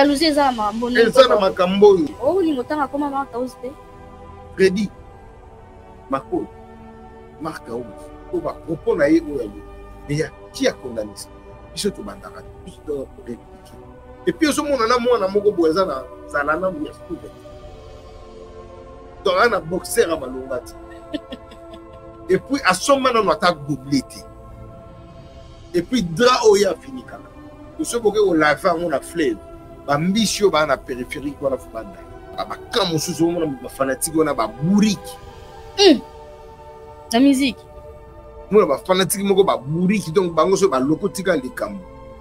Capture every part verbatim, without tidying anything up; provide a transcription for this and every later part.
jalousie eza na makambo nini eza na makambo oyo oh lingo tanga koma marka oste Freddy Makolo marka oyo ko ba propos na ye oyo mais ya qui a condamné ça biso to bandaka biso to répliquer et puis ozo mona na mwana moko boza na zalana mu ya studio donc un boxeur à malongati et puis à son moment on attaque doublé et puis dra oya fini kaka tout ce que on l'a fait on a fleuve ba mbisio ba na périphérique on a fubanda ba kamo suzo on a fanatique on a ba bourrique la musique moi ba fanatique moko ba bourrique donc bango so ba lokotika likambo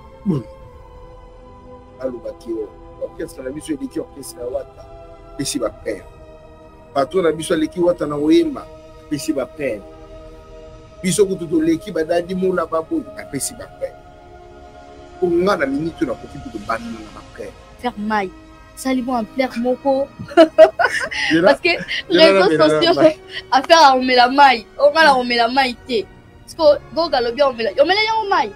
allo ba kio orchestre na biso eliki orchestre ya wata esi ba père patron na biso eliki wata na oyemba esi ba père biso kutu leki ba dadi mola babo apesi ba père pour nga na minute na kofi de bani na père faire maille ça libon en plaire moko parce que réseaux sociaux à faire on met la maille on va on met la maille té parce que goga lo bien on met la on met la maille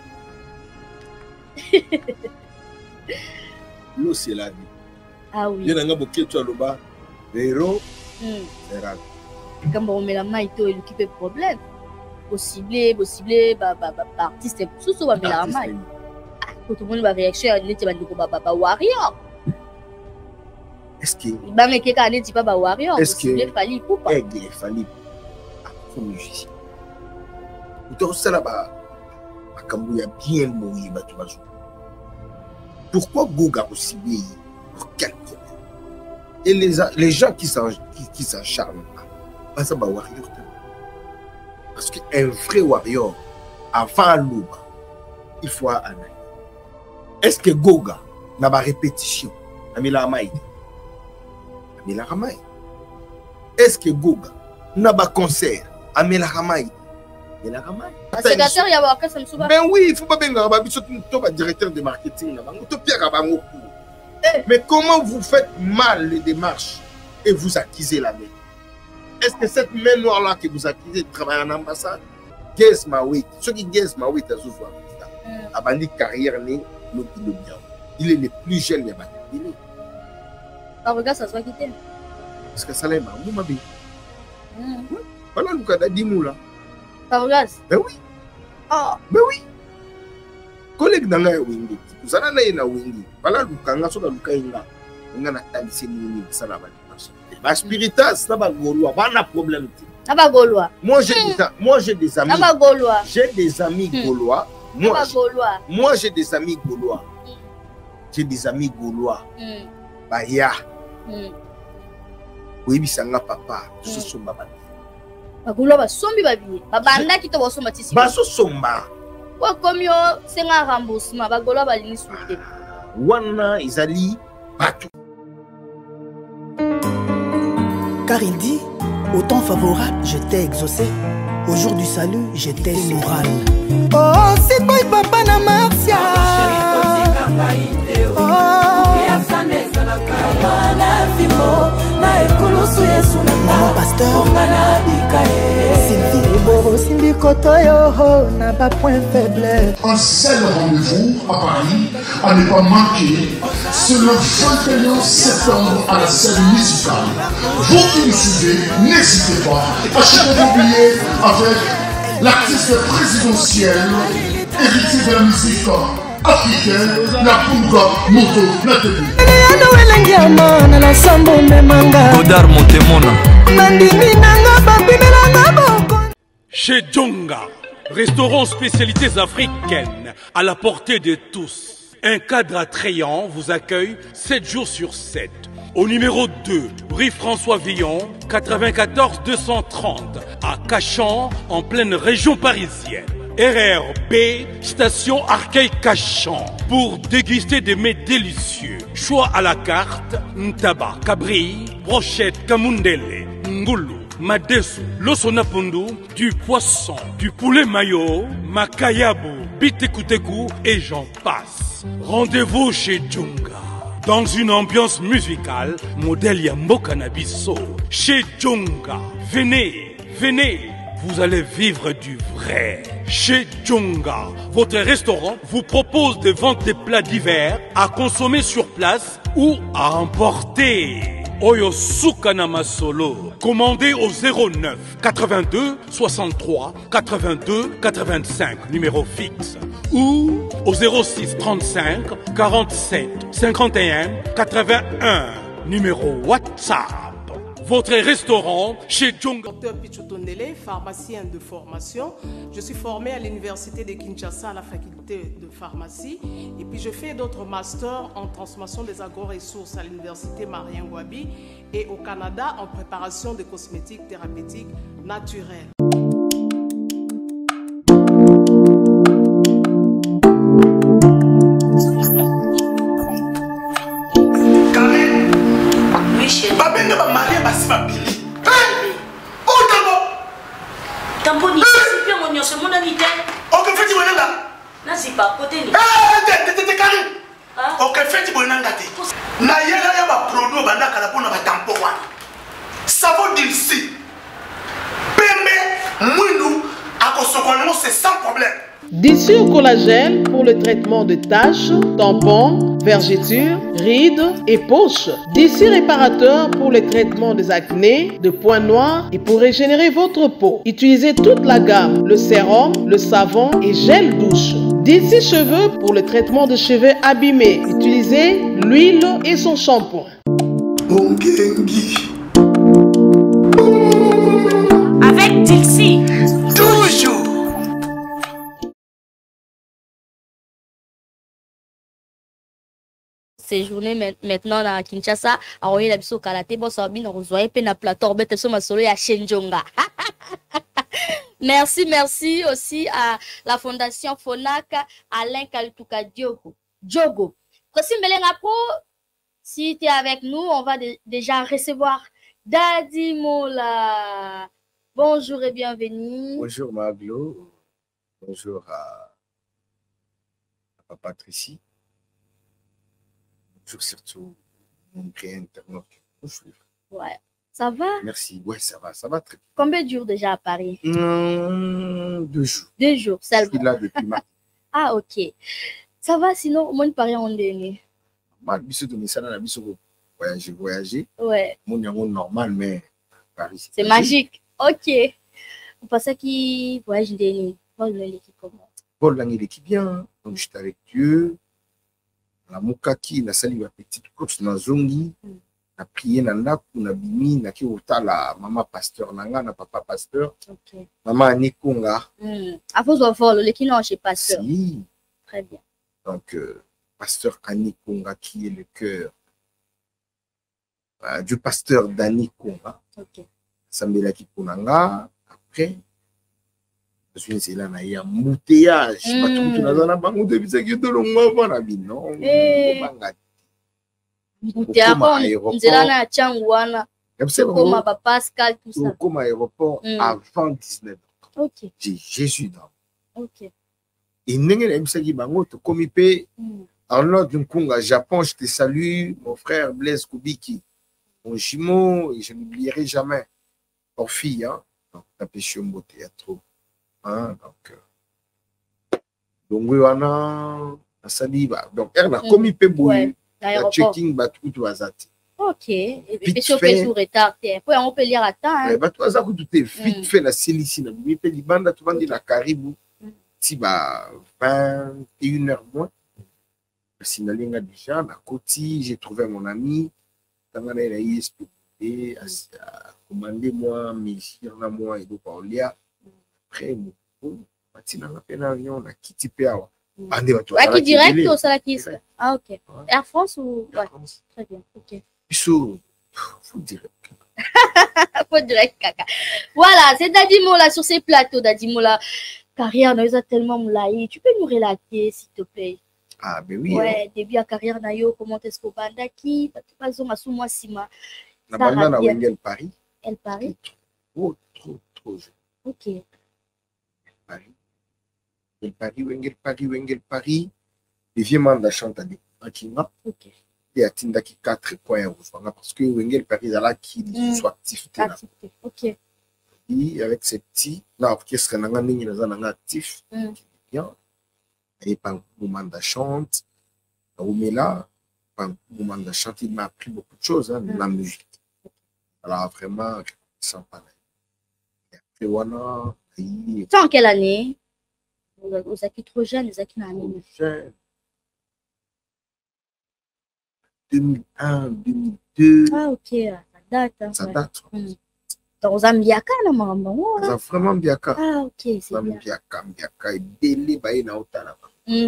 l'eau c'est la vie. Ah oui. Il y a un bouquet de loba, véro, véral. Quand on met la maille, il y a un problème. Possible, possible, bah bah bah artiste, tout ça va mettre la maille. Ah, quand tout le monde va réagir, il y a un bah bah warrior. Est-ce que bah mais quelqu'un n'est pas bah warrior. Est-ce que il fallait ou pas? Il fallait. Ah, comme musicien. Tout ça là-bas, à Kambouya bien mouillé, bah tu vas jouer. Pourquoi Goga aussi bien? Pour quel problème? Et les, les gens qui s'acharnent pas, ça va warrior. Parce qu'un vrai warrior, avant l'aube, il faut un an. Est-ce que Goga n'a pas répétition? N'a mis la maille? N'a mis la maille? Est-ce que Goga n'a pas concert? N'a mis la maille? Il a ramé. Ben oui, il ne faut pas bien que directeur de marketing. Mais comment vous faites mal les démarches et vous accusez la main? Est-ce que cette main noire-là que vous accusez travaille en ambassade? Guess ma wait. Ceux qui guess ma wait à ce soir. Abandi carrière, il est le plus jeune de Batibili. Ah, regarde, ça soit quitté. Parce que ça l'est ma mou ma vie. Voilà le cas d'Adimoula. Favogas? Ben oui. Ah. Ben oui. Collègue dans la wingi. Vous allez na wingi. Voilà le cas, on a le cas inga. On a talisé ni ça là bas. Ba spiritas, ça va gaulois. Pas de problème. Ça va gaulois. Moi j'ai des moi j'ai des amis. Ça va gaulois. J'ai des amis gaulois. Moi gaulois. Moi j'ai des amis gaulois. J'ai des amis gaulois. Bah ya. Oui bisanga papa. Ce sont ma bagolo basombi babie babanda kito bosomba tisi baso somba kwa komyo senga remboursement bagolo balingi soute wana izali batu car il dit au temps favorable je t'ai exaucé au jour du salut j'étais moral. Oh c'est boy papa na Marcia Maman pasteur Sylvie Boro Sylvie Kotoyo n'a pas point faible. Un seul rendez-vous à Paris à ne pas manquer, c'est le vingt et un septembre à la scène musicale. Vous qui nous suivez, n'hésitez pas, achetez vos billets avec l'artiste présidentiel héritier de la musique africaine, la Punga Moto Nathalie. Godard Montemona. Chez Djonga, restaurant spécialités africaines à la portée de tous. Un cadre attrayant vous accueille sept jours sur sept. Au numéro deux, rue François Villon, quatre-vingt-quatorze deux cent trente, à Cachan, en pleine région parisienne. R R B, station Arcueil-Cachan, pour déguster des mets délicieux. Choix à la carte, ntaba, cabri, brochette, kamundele, ngulu, madesu, losonapundu, du poisson, du poulet mayo, makayabu, bitekuteku et j'en passe. Rendez-vous chez Djonga, dans une ambiance musicale, modèle Yambo Cannabiso. Chez Djonga, venez, venez. vous allez vivre du vrai. Chez Djonga, votre restaurant vous propose de vendre des plats divers à consommer sur place ou à emporter. Oyo Sukana Masolo. Commandez au zéro neuf quatre-vingt-deux soixante-trois quatre-vingt-deux quatre-vingt-cinq, numéro fixe. Ou au zéro six trente-cinq quarante-sept cinquante et un quatre-vingt-un, numéro WhatsApp. Votre restaurant chez Djonga. Docteur Pichotondele, pharmacien de formation. Je suis formé à l'université de Kinshasa à la faculté de pharmacie. Et puis je fais d'autres masters en transformation des agro-ressources à l'université Marien Ngouabi et au Canada en préparation de cosmétiques thérapeutiques naturelles. Tamboni, c'est bien mon c'est mon ami. Ok, fais-tu bon là? Non, c'est pas côté. Ah, t'es t'es t'es carré. Ok, fais-tu bon là? Na yela ya ba produit banda kala pona ba tampo wana. Savon d'ici. Pembe, mwindu, akosokono c'est sans problème. D'ici au collagène pour le traitement de taches, tampons, vergetures, rides et poches. D'ici réparateur pour le traitement des acnés, de points noirs et pour régénérer votre peau. Utilisez toute la gamme, le sérum, le savon et gel douche. D'ici cheveux pour le traitement de cheveux abîmés. Utilisez l'huile et son shampoing. Avec Dixie. Toujours. Séjourner maintenant à Kinshasa, à Royer la biso karaté, bon ça bien on rejoint pe na plateau bête sur ma solo ya Djonga. Merci, merci aussi à la fondation Fonaka, Alain Kalituka Diogo. Diogo. Aussi Melengapo, si tu es avec nous, on va de, déjà recevoir Daddy Mola. Bonjour et bienvenue. Bonjour Maglo. Bonjour à, à Papa Tracy. Bonjour surtout mon grand internaute. Bonjour. Ouais, ça va? Merci. Ouais, ça va, ça va très bien. Combien de jours déjà à Paris? Mmh, deux jours. Deux jours, seulement. Je suis là depuis mars. Ah, ok. Ça va sinon, moi, Paris en dernier. Mal, biso de ça la biso voyager, voyager. Ouais. Mon yango normal, mais Paris. C'est magique. Ok. Vous pensez qui voyage dernier? Paul l'équipe comment? Paul l'équipe bien. Donc j'étais avec Dieu. La mukaki na sali la petite course na zongi na prier na ndaku na bimi na ki otala mama pasteur nanga na papa pasteur. OK. Maman Anikonga. Hmm. À vous voir le qui non chez pasteur. Si. Très bien. Donc euh, pasteur Anikonga qui est le cœur euh, du pasteur d'Anikonga. OK. Sambela ki ponanga après je suis là na ya embouteillage pas tout na zana bango de bisa ki to longa bana bino banga embouteillage nzela na changwana comme papa Pascal tout ça comme aéroport avant dix-neuf ans. OK. J'ai Jésus dans. OK. Et ndenge na bisa ki bango to komi pe Arnaud Nkunga Japon, je te salue mon frère Blaise Kubiki mon jumeau et je n'oublierai jamais ton fille hein donc ta péché au théâtre. Hein, donc, euh, donc, oui, on a Saliba. Donc, elle a commis peu de checking, bah, tout va zati. Ok. Et puis, si on peut sur retard, on peut lire à temps. Bah, tout ça, tout est vite fait la sélicine. Mais puis, les bandes, tout le monde dit la Caribou. Si, bah, vingt et une heures moins. Sinalinga déjà, la Côte, j'ai trouvé mon ami. Quand on a expliqué, commandez-moi, mais si on a moi, et donc, on lit. Après, on a fait l'avion, on a quitté Péawa. Ouais, qui direct ou ça la qui Ah, ok. Air France ou. Ouais, très bien. Ok. Il faut direct. Faut direct, caca. Voilà, c'est Daddy Mola sur ces plateaux, Daddy Mola. Carrière, nous a tellement moulaï. Tu peux nous relater, s'il te plaît? Ah, ben oui. Ouais, début à carrière, Nayo, comment est-ce qu'on va qui? Pas besoin de moi, Sima. Na banda na Wengel Paris. Elle Paris. Trop, trop, trop jeune. Ok. Paris. Wengel Paris, Wengel Paris, Wengel Paris. Les vieux mandats chantent à Kinga. Ok. Et à Tindaki quatre points parce que Wengel Paris est là qui soit actif. Ok. Et avec ces petits, l'orchestre est actif. Bien. Et pas un moment de chante. Mais là, pas un moment de chante, il m'a appris beaucoup de choses, hein, la musique. Alors vraiment, je sens pas. Et voilà. Tu en quelle année? Vous êtes trop jeune, vous êtes une année. Jeune. deux mille un, deux mille deux. Ah, ok, ça date. Hein, ça ouais. date. Mm. Donc, Zambiaka, là, maman. Ça vraiment Biaka. Ah, ok, c'est bien. Biaka, Biaka, et Bélé, Baye, Naotana.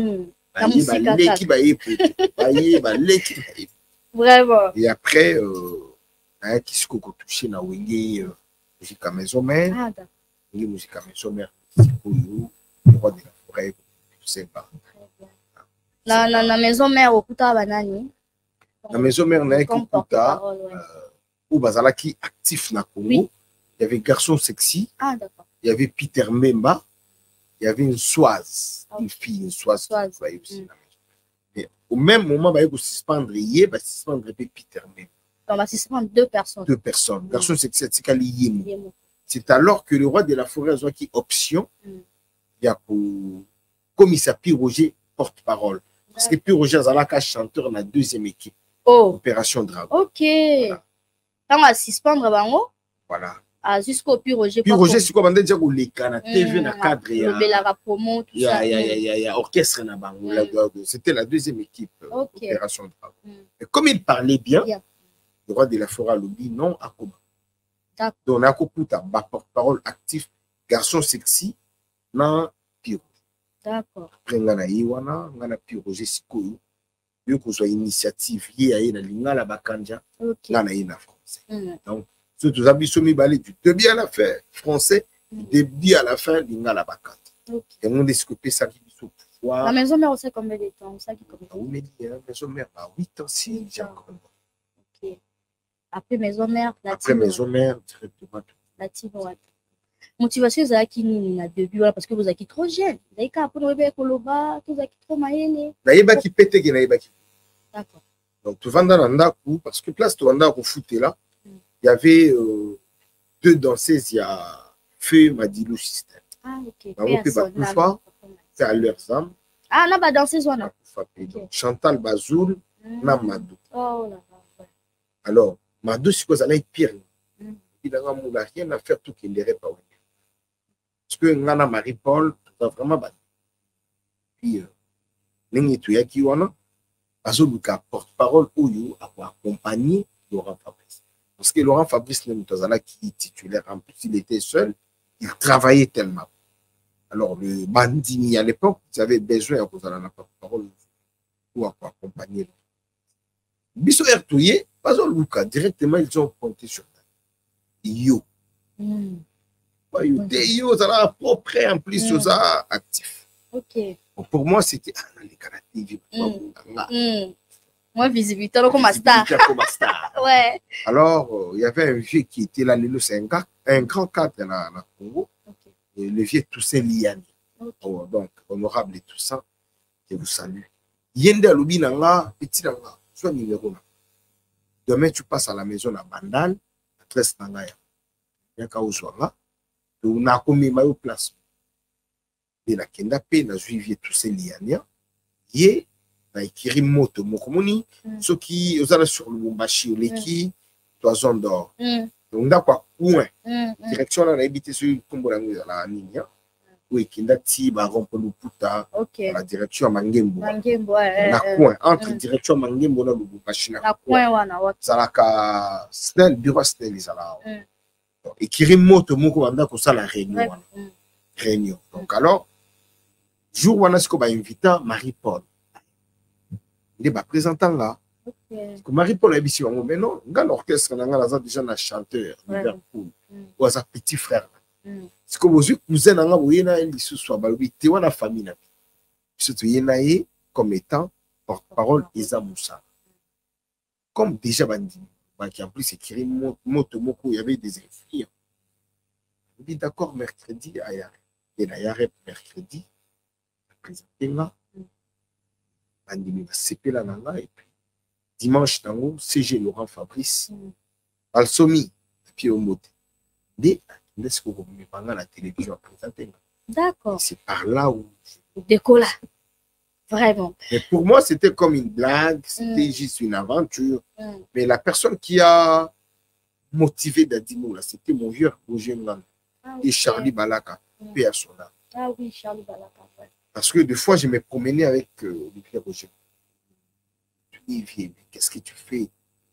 Vraiment. Et après, euh, il y a qui se touché dans la musique à maison mère. Ah, d'accord. La musique à maison mère, le roi de la forêt, tout ça. La maison mère, au Kuta Banani. La maison mère n'a qu'au Kuta, où Bazala qui actif na Congo. Oui. Il y avait Garçon Sexy. Ah, d'accord. Il y avait Peter Memba. Il y avait une Soise, okay. Une fille, une Soise. Soise. Qui aussi mm. Mais au même moment, il y a suspendre, il y a suspendre Peter Memba. On va suspendre deux personnes. Deux personnes. Mm. Garçon Sexy, c'est alors que le roi de la forêt a qui option. Mm. Il y a pour commissaire Roger porte-parole. Parce que Pierre Roger Zalaka chanteur dans la deuxième équipe. Oh. Opération Dragon. Ok. Voilà. On va suspendre, voilà. Ah, jusqu'au Pierre Roger. Pierre Roger, c'est comme on dit, il y a la T V, la cadre. Il y a la promo, tout ça. Il y a l'orchestre. C'était la deuxième équipe. Okay. Opération Dragon. Mm. Et comme il parlait bien, yeah. Le roi de la forêt a dit non à Koba. Donc, on a Koputa, porte-parole actif, garçon sexy, dans Pierre Roger. D'accord. Après, on a Iwana, on a Pierre Roger Sikoyo. Il y a une initiative, il y a une Lingala Bakanja, on a une français. Donc, si tu as du début à la fin, français, du début à la fin, Lingala Bakanja. Et on a discuté ça qui est au pouvoir. La maison mère, on sait combien de temps? Oui, mais la maison mère, à huit ans, si, j'ai encore. Ok. Après maison mère, la Après maison mère, directement. La Tivoine. Motivation, vous avez qui nous début parce que vous avez qui trop jeune. Vous avez qui apprendre à Koloba, vous avez qui trop maïle. Vous avez qui pété, vous avez qui. D'accord. Donc, tu vas dans l'andakou, parce que place, tu vas dans le foot là, il y avait euh, deux danseuses, il y a Feu Madilou Système. Ah, ok. C'est à leurs âmes. Ah, là, bah, danseuse, on a. Chantal Bazoul, mm. na Madou. Oh là là. Alors, Madou, c'est quoi ça, là, il pire. Il n'a rien à faire tout qu'il ne pas. Parce que Nana Marie-Paul, tu as vraiment battu. Puis, tu as qui on a. Azoluka porte-parole Oyo a accompagné Laurent Fabrice. Parce que Laurent Fabrice n'est pas qui est titulaire. En plus, il était seul. Il travaillait tellement. Alors, le Bandini à l'époque, ils avaient besoin de la porte-parole pour accompagner. Bisso Ertouye, Azoluka, directement, ils ont compté sur Yo. Mm. Yo, Yo, ça a propre en plus aux actifs. Ok. Pour moi, c'était ah, les caractéristiques. Mm. Mm. Moi, visibilité, comme un star. Comme star. Ouais. Alors, euh, il y avait un vieux qui était là, c'est un, gars, un grand cadre dans la Congo. Okay. Et le vieux Toussaint Liani. Okay. Oh, donc, honorable et tout ça, je vous salue. Yende Alubi Nanga, petit Nanga, soit numéro là. Demain, tu passes à la maison à Bandal, à Tres Nangaya. Il y a qu'à Ouswanga. On a commis ma place. Et la kenda pe na suivi tous ces liania ye na ikiri moto mokomoni ceux qui osala sur le Lubumbashi leki toison d'or donc d'accord coin direction là na habité sur kombo la la ninia oui kenda ti ba rompo luputa la direction Mangembo Mangembo na coin entre direction Mangembo na Lubumbashi na coin wana wa zalaka snel bureau snel izala ikiri moto moko banda ko sala réunion réunion donc alors jour où on a invité Marie-Paul. Il est présentant là. Marie-Paul a dit mais non, dans l'orchestre, on a déjà un chanteur, Liverpool, ou un petit frère. C'est comme vous cousin, on a un qui soit balbi, tu vois la famille. Surtout, il y a comme étant porte-parole Isa Moussa. Comme déjà bandit, qui en plus écrit moto moko, il y avait des infirmiers. Il dit d'accord, mercredi, à Yare. Et à Yare, mercredi. Présenté là, Andimi va séper la nanga et puis dimanche tango C G Laurent Fabrice, Alsomi, et puis au moté. Dès Est-ce que vous me parlez à la télévision à présenter? D'accord. C'est par là où... Décolla. Vraiment. Mais pour moi, c'était comme une blague, c'était mm. juste une aventure. Mm. Mais la personne qui a motivé Dadimo, là, c'était mon vieux Roger Ngan ah, okay. et Charlie Balaka, mm. paix à son âme. Ah oui, Charlie Balaka. Ouais. Parce que des fois, je me promenais avec euh, le vieux Roger. Je dis, vieux, qu'est-ce que tu fais?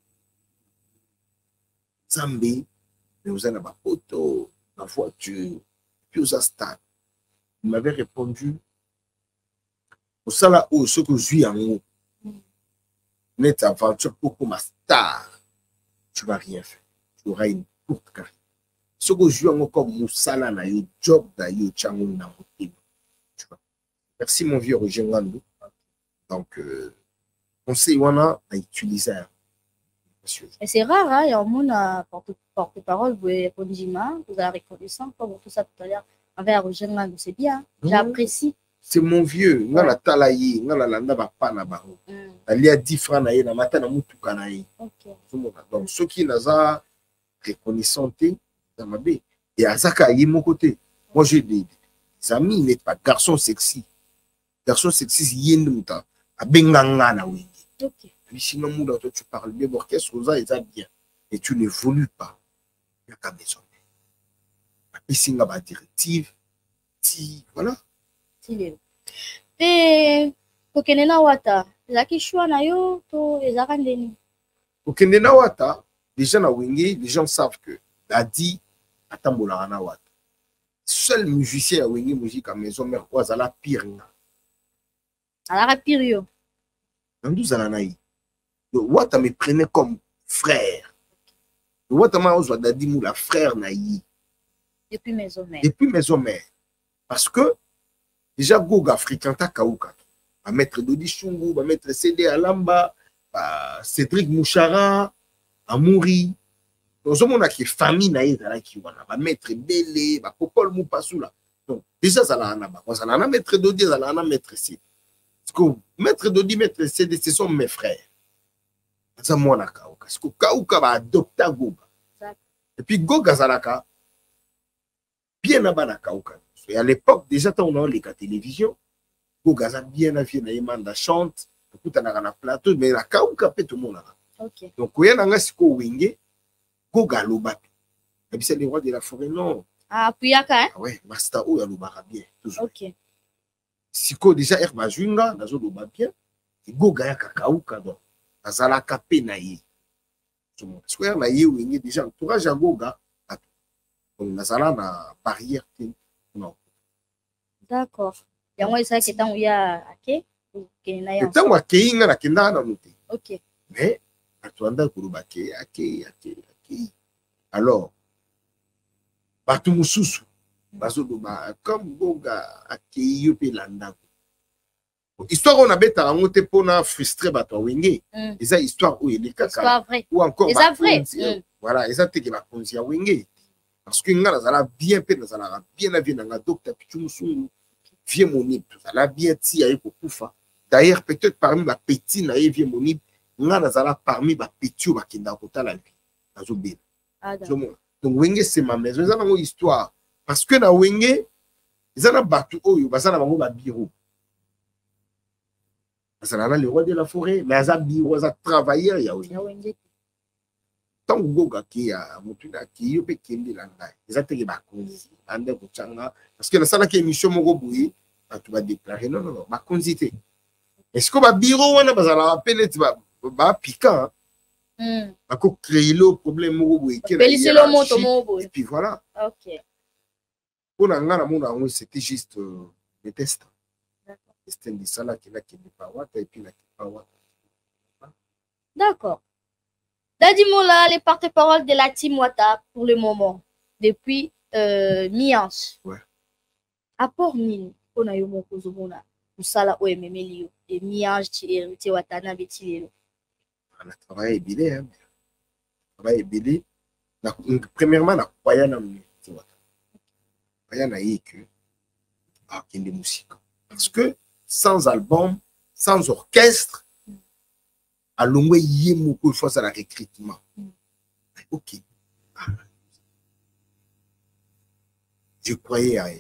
Zambé, mais vous avez ma photo, ma voiture, puis aux stade. Il m'avait répondu, au sala où ce que je suis en haut, net aventure pour ma star, tu vas rien faire. Tu auras une courte carrière. Ce que je suis en haut comme Moussala na yo job da yo chango na tu vois. Merci mon vieux Roger Ngandou. Donc, euh, conseil wana à utiliser. Et c'est rare, hein, il y a un monde à porte-parole, vous répondez, vous avez reconnaissant, comme tout ça tout à l'heure, avec Roger Ngandou, c'est bien, j'apprécie. C'est mon vieux, nga la talayi, nga la landa ba pa na ba. Ali a dix francs na ye na mata na mutuka na ye. Donc ceux qui naza reconnaissant dans ma bé et azaka yi mon côté. Moi j'ai des amis n'est pas garçon sexy. Garçon sexy yende muta abenganga na wengi. OK. Puis sinon muda toi tu parles bien orchestre rosa et ça bien et tu n'évolues pas. Il y a qu'à besoin. Puis singa ba directive ti voilà. Et kokende na wata zaki choix na yo to ezaka ndeni kokende na wata déjà na wenge les gens savent que Dadi atambola na wata seul musicien à wenge musique à maison mère quoi ça la pire nga ala pire yo ndu zala na yi wata me prenait comme frère wata ma ozwa Dadi mu la frère na yi depuis maison mère depuis maison mère parce que déjà Goga africain ta kauka ba maître Dodi Chungu ba maître C D Alamba ba Cédric Mouchara Amouri donc on a qui famille na ezala ki wana ba maître Belé ba Popol Mupasula donc déjà ça la na ba ça na maître Dodi ça na maître C parce que maître Dodi maître C D ce sont mes frères ça moi na kauka parce que kauka ba adopta Goga et puis Goga zalaka bien na ba na kauka. Et à l'époque, déjà, quand on a les télévisions, Goga a bien avié, na yemanda chante, tout on a un plateau, mais la kauka peut tout le monde. Okay. Donc, quand on a ce qu'on wenge, Goga lobapi. Et puis c'est les rois de la forêt, non. Ah, puis yaka, hein? Ah ouais, Masta O, il a bien. Toujours. Ok. Si ko déjà Herba Junga, dans le loba bien, et Goga yaka kauka, donc, azala kapé na ye. Parce que na ye wenge déjà, entourage à Goga, donc, nazala na barrière. Non. D'accord. Il y a moi ça qui est en ya OK. Et tant que kinga na kinda na muté. OK. Mais atuanda kurubake ake ake ake. Alors batu mususu bazo ba comme Goga ake yope landa. Histoire on a beta ngote pona frustré bato wenge. Eza histoire où il est kaka. Histoire vrai. Ou encore eza vrai. Voilà, eza te que ba konzia wenge. Parce que nga nazala bien pe nazala bien avi na nga docteur Pichumusungu vieux monib nazala bien ti aye kokufa d'ailleurs peut-être parmi ba petit na ye vieux monib nga nazala parmi ba petit ba kenda kotala vie nazo bien donc wenge c'est ma maison eza nango histoire parce que na wenge eza na batu oyo bazala bango ba bureau bazala na le roi de la forêt mais aza bureau aza travailleur ya wenge. Tant que Goga qui a motuna qui yo pe kende langa ezateke ba konzi ande ko changa parce que la sala ki émission moko boui tu vas déclarer non non non ba konzité est-ce que ba bureau wana bazala penet ba ba piquant hmm ba ko créer le problème moko boui qui c'est le moto moko et puis voilà. OK pour nga na mona ngo c'était juste euh, le test d'accord c'était une sala qui là qui n'est pas wata et puis là qui pas wata. D'accord. Dadi Mola, les porte-parole de la team Wata pour le moment, depuis euh, mi-ange. Ouais. Apport nini, on a eu mon cousin, on a eu ça ou ememeli, et mi-ange, tu es Wata, na beti. On a travaillé bien, hein. Travaillé bien. Premièrement, on a croyé dans le Wata. Croyé dans le que, ah, qu'il y a des musiques. Parce que sans album, sans orchestre, à l'ongwe yemo pour face à la recrutement. Ok. je croyais à elle.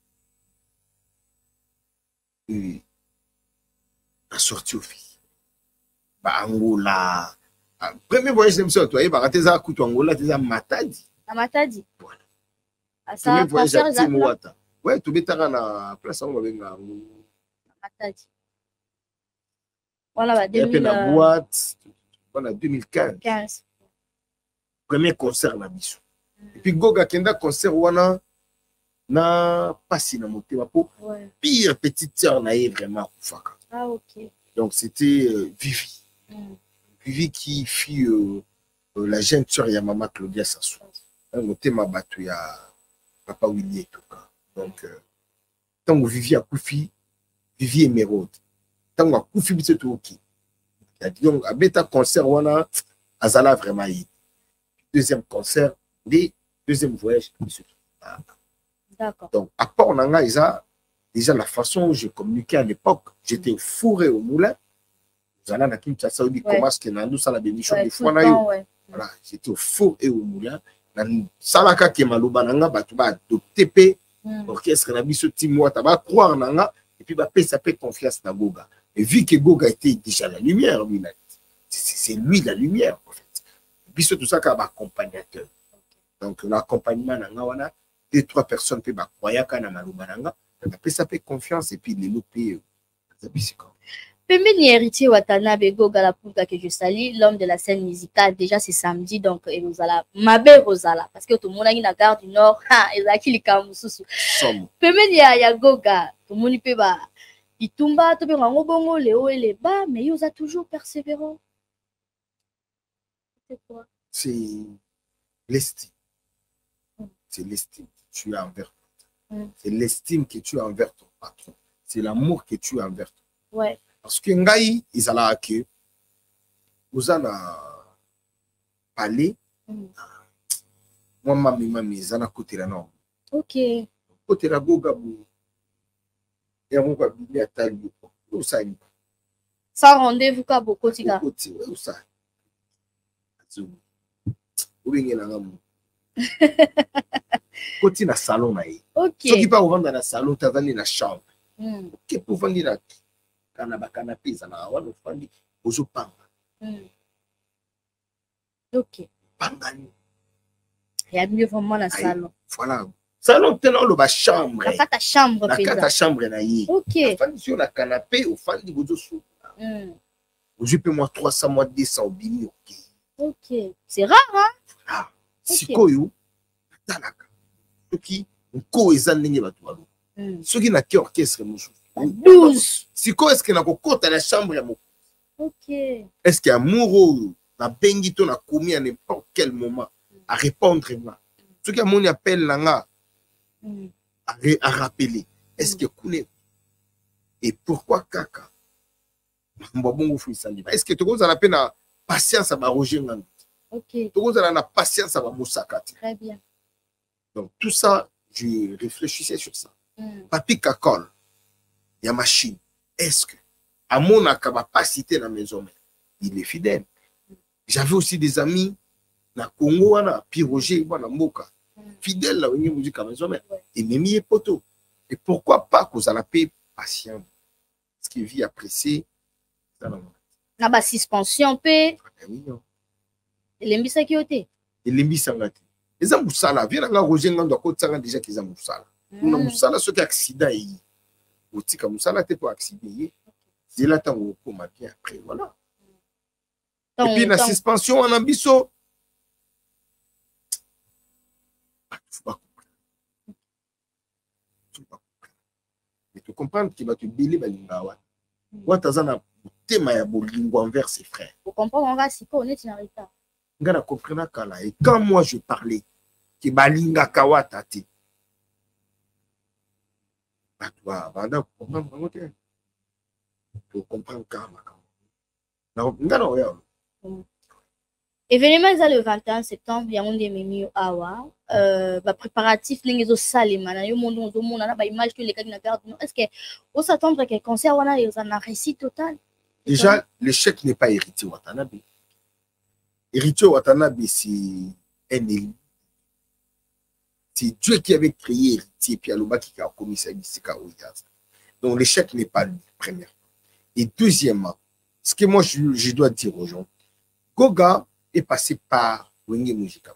Et la sortie au fils. Bah, Angola. Premier voyage de M. Toi, il va rater ça à Koutou Angola, tu as Matadi. À Matadi. Voilà. À ça, premier voyage à concert, Timouata. Ouais, tu es à la place où on va Matadi. Voilà, deux mille... la boîte, voilà, deux mille quinze. quinze. Premier concert na biso. Mm. Et puis Goga Kenda concert wana na passé na motema po. Ouais. Pire petite sœur na vraiment kufaka. Ah OK. Donc c'était euh, Vivi. Mm. Vivi qui fut euh, euh, la jeune sœur ya maman Claudia Sassou. Un motema batu ya papa Willy et tout cas. Donc euh, tant que Vivi a kufi, Vivi émeraude. Tant que kufi biso tout OK. Donc à beta concert wana azala vraiment yi. Deuxième concert, les deuxième voyage. Ah. D'accord. Donc, à part Nanga, déjà la façon où je communiquais à l'époque, j'étais fourré au moulin. Vous allez à Kinshasa, vous dites comment est-ce que nous ça la bénition des fois. Voilà, j'étais au four et au moulin. Salaka qui est malouba nanga, bah tu vas adopter P, orchestre na biso Timoa, tu vas croire nanga, et puis bah ça fait confiance dans Goga. Et vu que Goga était déjà la lumière, lui, c'est lui la lumière en fait. Puis tout ça comme accompagnateur. Donc l'accompagnement nanga wana deux trois personnes peut ba croire kana maluba nanga, ça fait confiance et puis les louper ça bisi comme. Pembeni héritier Watanabe Goga la Pouka que je salue, l'homme de la scène musicale. Déjà c'est samedi donc et nous allons Mabe Rosala parce que tout le monde a une gare du Nord, ha ezaki likamususu. Pembeni ya Goga, tout le monde peut ba itumba to be ngo bongo les hauts et les bas mais il a toujours persévérant. C'est l'estime. C'est l'estime que tu as envers toi. Mm. C'est l'estime que tu as envers ton patron. C'est l'amour que tu as envers toi. Ouais. Parce que Ngaï, ils allaient à que vous allez parler. Moi, ma maman, ils allaient à côté de la norme. Ok. Côté de la Gogabou. Et on va bien à Tali. Où ça? Sans rendez-vous, qu'à beaucoup de gars. Où ça? Côté na salon na yi. OK. Ceux qui pas vendre dans la salon, tu vas dans la chambre. Mm. OK pour vendre la canapé canapé ça na wa no fandi ozo panga. Mm. OK. Pangani. Il y a mieux vraiment la salon. Voilà. Salon tellement le ba chambre. La ta chambre la ta chambre na yi. OK. Fandi sur la canapé au fandi ozo sou. Mm. Ozo paie moi trois cents mois deux cents bini OK. OK. C'est rare hein? Ah. Sikoyo talaka. Soki nko eza ndenge bato balo. Soki na ki orchestre musu. douze. Siko est-ce que na kokota na chambre ya moko. OK. Est-ce que amour na bengi to na komi à n'importe quel moment à répondre moi. Soki amoni appelle nanga à, à rappeler. Est-ce que kune et pourquoi kaka? Mbabongo fu isandi. Est-ce que tu cause la peine à patience à Roger Ngand? OK. Tout le monde a patience à Moussakati. Très bien. Donc tout ça, je réfléchissais sur ça. Mm. Papi Kakol, il y a machine. Est-ce que à mon capacité dans la maison, il est fidèle. Mm. J'avais aussi des amis na Congo, na Piroger, na Moka, mm. fidèles là où il musique à la maison, et même il est poteau. Et pourquoi pas que vous allez payer patient, ce qui vit apprécié. Na ba suspension pe. Elembisa kiote. Elembisa ngati. Eza musala, viens nga Roger Ngando ko tsanga déjà qu'ils ont musala. Una musala ce qui accident yi. Otika musala te pour accident. C'est là tant ko ma bien après voilà. Et puis la suspension en ambiso. Mais tu comprends qu'il va te biler balingawa. Wa tazana tema ya bolingo envers ses frères. Vous comprenez on va si on est en retard. Ngana comprendre kala et quand moi je parlais que balinga kawata ti bah toi banda comprendre comment tu comprends kama na ngana oya événement est le vingt et un septembre ya onde memi awa euh ba préparatif lingezo salima na yo mondo ozo mona na ba image que les cas na garde est-ce que on s'attendre que concert wana ils en a réussi total déjà l'échec n'est pas hérité Watanabe. Héritier Watanabe, c'est un élu. héritier. Dieu qui avait créé héritier, puis Aloba qui a commis ça, donc l'échec n'est pas lui, premièrement. Et deuxièmement, ce que moi je, je dois dire aux gens, Goga est passé par Wenge Musica.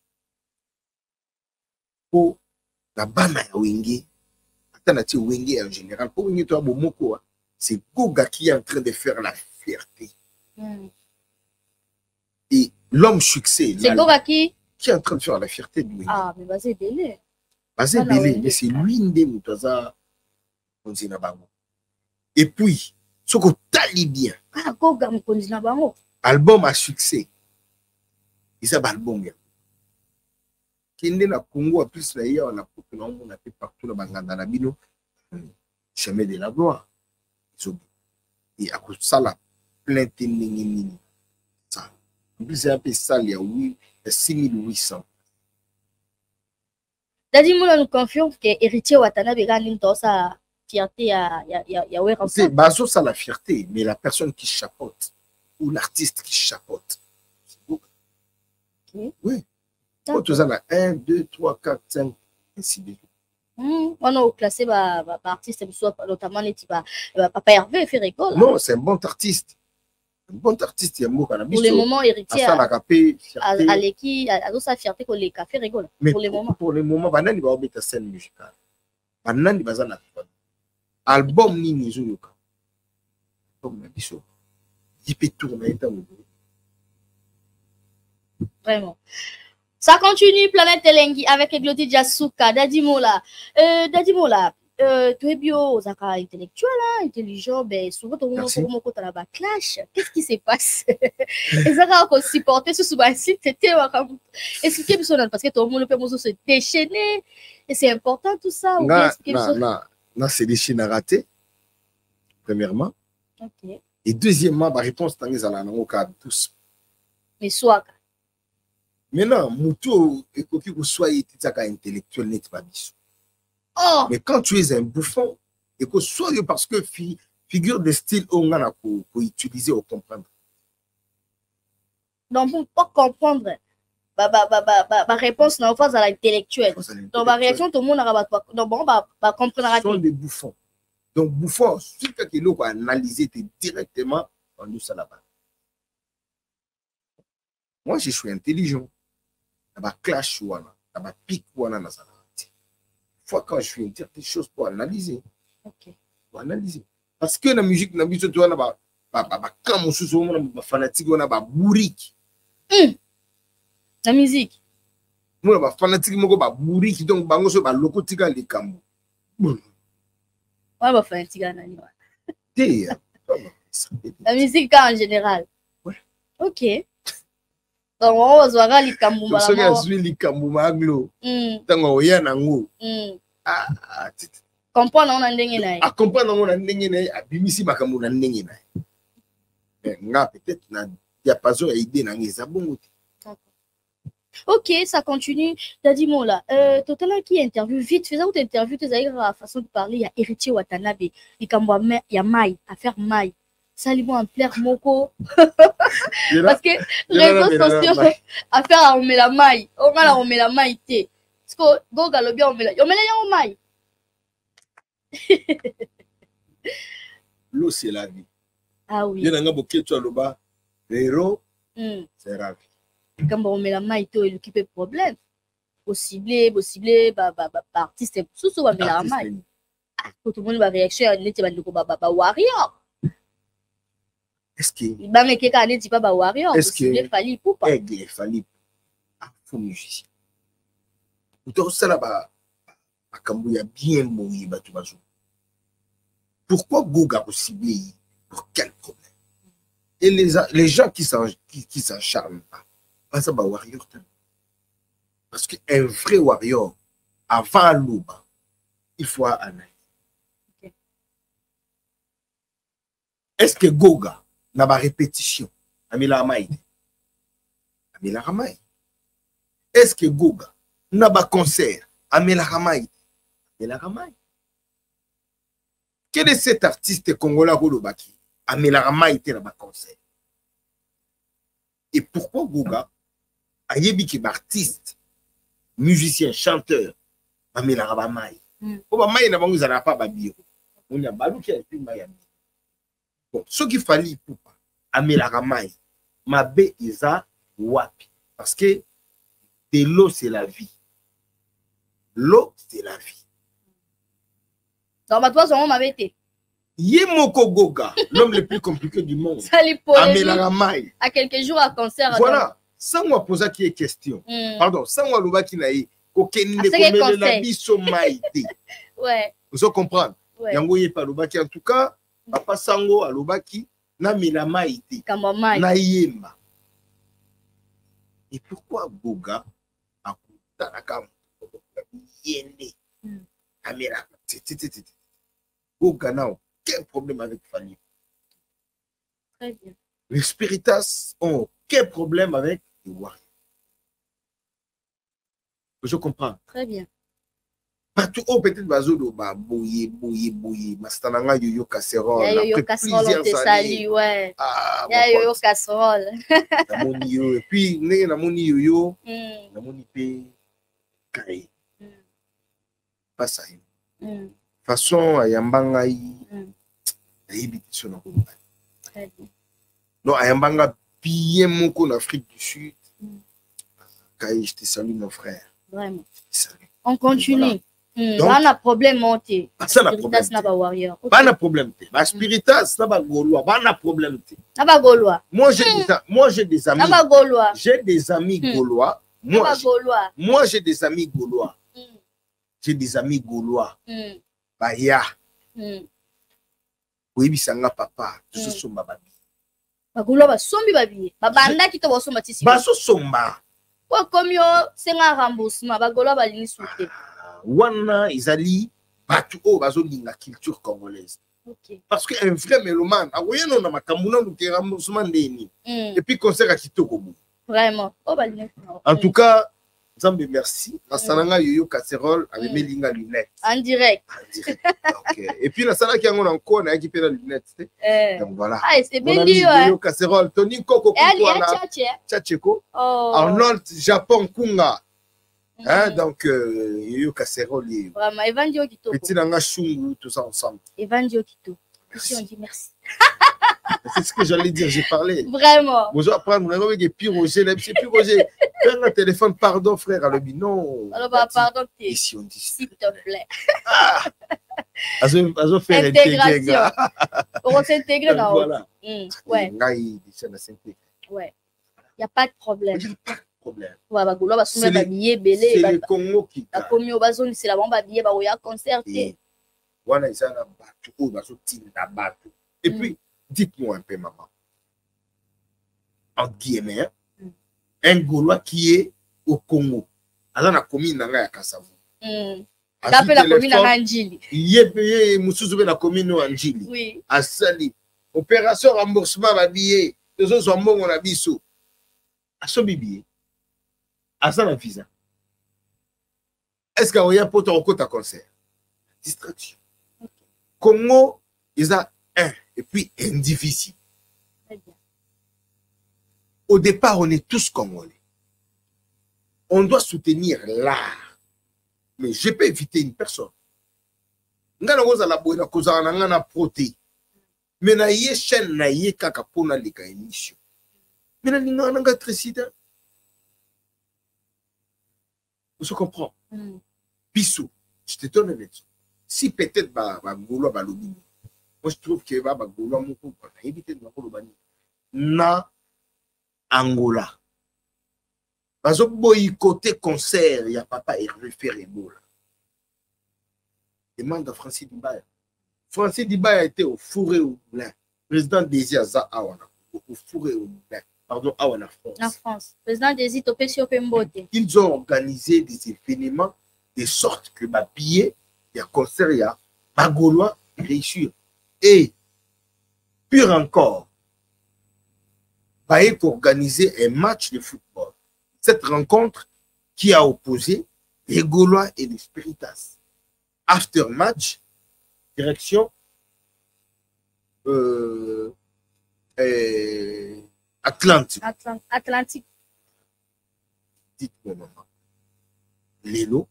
Pour la bana ya Wenge, attends, Wenge en général, pour Wenge, toi, Bomoko, c'est Goga qui est en train de faire la fierté. Mm. Et l'homme succès, c'est Goga qui qui est en train de faire la fierté de Wenge. Ah, mais vas-y, Bélé. Vas-y, Bélé, mais c'est lui, Ndé Bango. Et puis, ce que tu bien. Ah, Goga Mkonzina Bango. Album à succès. Et ça, album. Kende na Congo, en plus, là, on a on a fait partout dans la Bino. Chemin de la gloire. Et à cause de ça, là, plein de ténèbres. Ça. En plus, c'est un peu ça, il y a six mille huit cents. Dadi Moula nous confirme que héritier Watanabe gagne dans sa fierté à Yahweh. C'est baso ça la fierté, mais la personne qui chapeaute ou l'artiste qui chapeaute. C'est beau. Okay. Oui. Quand tu as un, deux, trois, quatre, cinq, ainsi de suite. On a classé par artiste, notamment les types Papa Hervé fait rigole. Non, c'est un bon artiste. Un bon artiste, il y a un mot cannabis. Pour le moment, héritier à l'équipe, à sa fierté qu'on les cafés rigole. Pour le moment. Pour le moment, Banani va obéir à scène musicale. Banani va s'en accompagner. Album ni Nizuyoka. Comme la biso. Il peut tourner. Vraiment. Ça continue, Planète Elengi avec Egloti Jasuka, Dadi Mola. Euh, Dadi Mola, euh, tu es bio, Zaka intellectuel, hein, intelligent, ben souvent ton monde pour mon côté là-bas clash. Qu'est-ce qui se passe? Et Zaka encore supporter ce souvent site, c'était expliquer personne parce que tout le monde peut se déchaîner et c'est important tout ça. Non, non, non, non, c'est des chaînes à rater. Premièrement. Ok. Et deuxièmement, ma réponse t'en est à la cas tous. Mais soit. Maintenant, Moutou, et que vous soyez intellectuel, n'est pas dit. Oh. Mais quand tu es un bouffon, et que soit parce que fi, figure de style, on a pour utiliser ou comprendre. Donc, pour pas comprendre, ma, ma, ma, ma, ma réponse n'est pas à l'intellectuel. Donc, ma réaction, tout le monde a pas. Donc, bon, va comprendre. Ce sont des bouffons. Donc, bouffon, si quelqu'un qui a analysé directement, on nous ça là-bas. Moi, je suis intelligent. Là-bas, clash, là-bas, pique, là-bas, dans fois quand je fais des choses pour analyser. Ok. Pour analyser. Parce que la musique, la musique, tu vois, quand on se fait fanatique, on a bourrique. La musique. Moi, je suis fanatique, je suis bourrique, donc je suis locotique à l'écambo. Ouais, je suis fanatique à la musique en général. Ouais. Ok. Donc, on va voir les Kambou. Donc, ce qui est les Kambou maglo. Tant qu'on y a un ango. Ah, ah, comprendre on a ndengé. Ah, comprendre on a ndengé. Ah, bimisi makambo na ndengé. Mais nga peut-être na diapason et idée na ngeza bongo. Ok, ça continue. Dadi Mola, euh, totalement qui interview vite, faisant une interview, tu as la façon de parler, il y a héritier Watanabe, il y a Maï, affaire Maï. Salimo en plaire moko. Parce que réseaux sociaux, affaire on met la maille. On va la on met la maille. Parce que Goga le bien on met la. On met la maille. L'eau c'est la vie. Ah oui. Il y a un bouquet tu as le bas. L'héros, c'est la vie. Quand on met la maille, il y a un problème. Possible, possible, bah bah bah artiste, sous sous on met la maille. Tout le monde va réagir, on est le bah bah warrior. Est-ce que il va me quelqu'un ne dit pas bah warrior est-ce que il fallait pour pas il fallait ah faut musicien donc ça là bas Akambuya bien mouillé bah tu vas jouer pourquoi Goga aussi bien pour quel problème et les les gens qui s'en qui, qui s'acharnent pas pas ça bah warrior parce que un vrai warrior avant l'ouba il faut analyser. Okay. Est-ce que Goga n'a pas répétition Amila Amaï Amila Amaï est-ce que Goga n'a pas concert Amila Amaï Amila Amaï quel est cet artiste congolais Golobaki Amila Amaï n'a pas concert et pourquoi Goga a yebi qui artiste musicien, chanteur, bamelaka bamai. Po bamai na bango ezala pa babiro. On a baluki ya pi mai. Bon, ce qu'il fallait pour amelaka mai. Mabe eza wapi. Parce que de l'eau c'est la vie. L'eau c'est la vie. Donc ma toi on m'avait été. Yemoko Goga, l'homme le plus compliqué du monde. Amelaka mai. À quelques jours à concert. Voilà. Sans moi poser qui est question. Mm. Pardon, sans moi loba qui naï. Kokende komele la biso maïté. Ouais. Vous comprenez? Ouais. Yango ye pa loba qui en tout cas, papa sango a loba qui na mila maïté. Kamamai. Na yemba. Et pourquoi Goga a kuta na kam yende. Amela. Goga n'a aucun problème avec Fanny. Très bien. Les spiritas ont aucun problème avec les warriors. Je comprends. Très bien. Partout, oh, peut-être, Bazolo, bah, bouillé, bouillé, bouillé. Mastananga, yo-yo casserole. Ya yo-yo casserole, on te salue, ouais. Ah, ya yo-yo casserole. Na moni yo. Et puis, na moni yo-yo. Na moni pe. Kaye. Pas ça. Façon, ayambanga yi. Ayibi tiso na kumba. Très bien. Non, ayambanga bien moko en Afrique du Sud. Kaye, je te salue, mon frère. Vraiment. On continue. Voilà. Donc, on a problème monté. Ça n'a problème. N'a pas warrior. Pas de problème. La spiritas n'a pas gaulois. Pas de problème. N'a pas gaulois. Moi j'ai des moi j'ai des amis. N'a pas gaulois. J'ai des amis gaulois. Moi moi j'ai des amis gaulois. J'ai des amis gaulois. Baya. Oui bisanga papa. Je suis somba babi. Ba gaulois ba sombi babi. Ba banda ki to ba somba tisi. Ba so somba. Wa comme yo senga remboursement ba gaulois ba lini souté. Wana izali batu o bazolinga culture congolaise. Okay. Parce qu'un vrai mélomane, a voyé non ma kamuna nous te remboursement ndeni. Et puis concert à kitoko. Vraiment. Oh ba lini. En tout cas, Zambe merci. La salanga yoyo casserole avec mes linga lunettes. En direct. En direct. OK. Et puis la salanga qui a encore na qui fait la lunette. Eh. Donc voilà. Ah, c'est bien dit ouais. Yoyo casserole, Tony Coco Kunga. Tchatcheko. Oh. Arnold Japon Kunga. Hein, donc, euh, yo casserole. Vraiment, Evandio Kito. Petit nanga chungu, tout ça ensemble. Evandio Kito. Ici, on dit merci. C'est ce que j'allais dire, j'ai parlé. Vraiment. Vous allez prendre vraiment des pires Roger, c'est plus Roger. Prends un téléphone, pardon, frère, à l'objet. Non. Alors, bah, pardon, ici, on dit. S'il te plaît. Ah. Azo faire intégration. On s'intégrer là. Voilà. Ouais. Ouais. Il n'y a pas de problème. Problème. C'est le, le Congo qui a commis au bazon, c'est la bombe à billet, bah, concerté. Et puis, dites-moi un peu, maman. En guillemets, mm. un Gaulois qui est au Congo, alors la commune n'a rien qu'à savoir. D'après la commune à Anjili. Il est payé, Moussou la commune à Anjili. Oui. À Sali. Opération remboursement à billet. Les autres sont bons, on a bissou. À son billet. À ça, la visa. Est-ce qu'il y a un pote en côte à concert? Distraction. Okay. Congo, ils ont un, et puis indivisible. Au départ, on est tous Congolais. On doit soutenir l'art. Mais je peux éviter une personne. Ngana goza la boina koza na ngana proté. Mais na ye chaîne na ye kaka pona leka émission. Mais na linga nga tresida. Vous comprenez? Mm. Bissou, je te donne un exemple. Si peut-être ba ba golo ba lobi. Moi je trouve que ba ba golo mo ko na éviter de ko lobani. Na Angola. Bazo boycotté concert, il y a papa Hervé Ferrebola. Demande à Francis Dibaya. Francis Dibaya a été au fourré au moulin. Président Désir Aza Awana. Au fourré au moulin. Pardon, Awana France. En France. Président Désir Topé sur Pembote. Ils ont organisé des événements de sorte que ma billet, il y a concert, il y a Bagolois réussir. Et, pire encore, Baïk organiser un match de football. Cette rencontre qui a opposé les Gaulois et les Spiritas. After match, direction euh, euh, Atlantique. Atlant Atlantique. Dites-moi, maman. lelo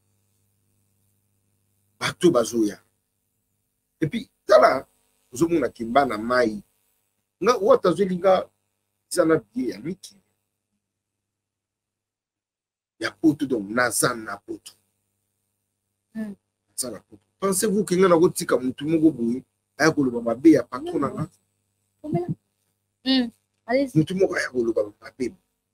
bato bazoya et puis tala ozomona kimba na mai nga wata zolinga zana bien ya miki ya poto donc nazan na poto mm. Zana poto pensez-vous que nga na kotika mutu moko boye aya koloba mabe ya patron na nga mm. Allez-y. mutu moko aya koloba mabe.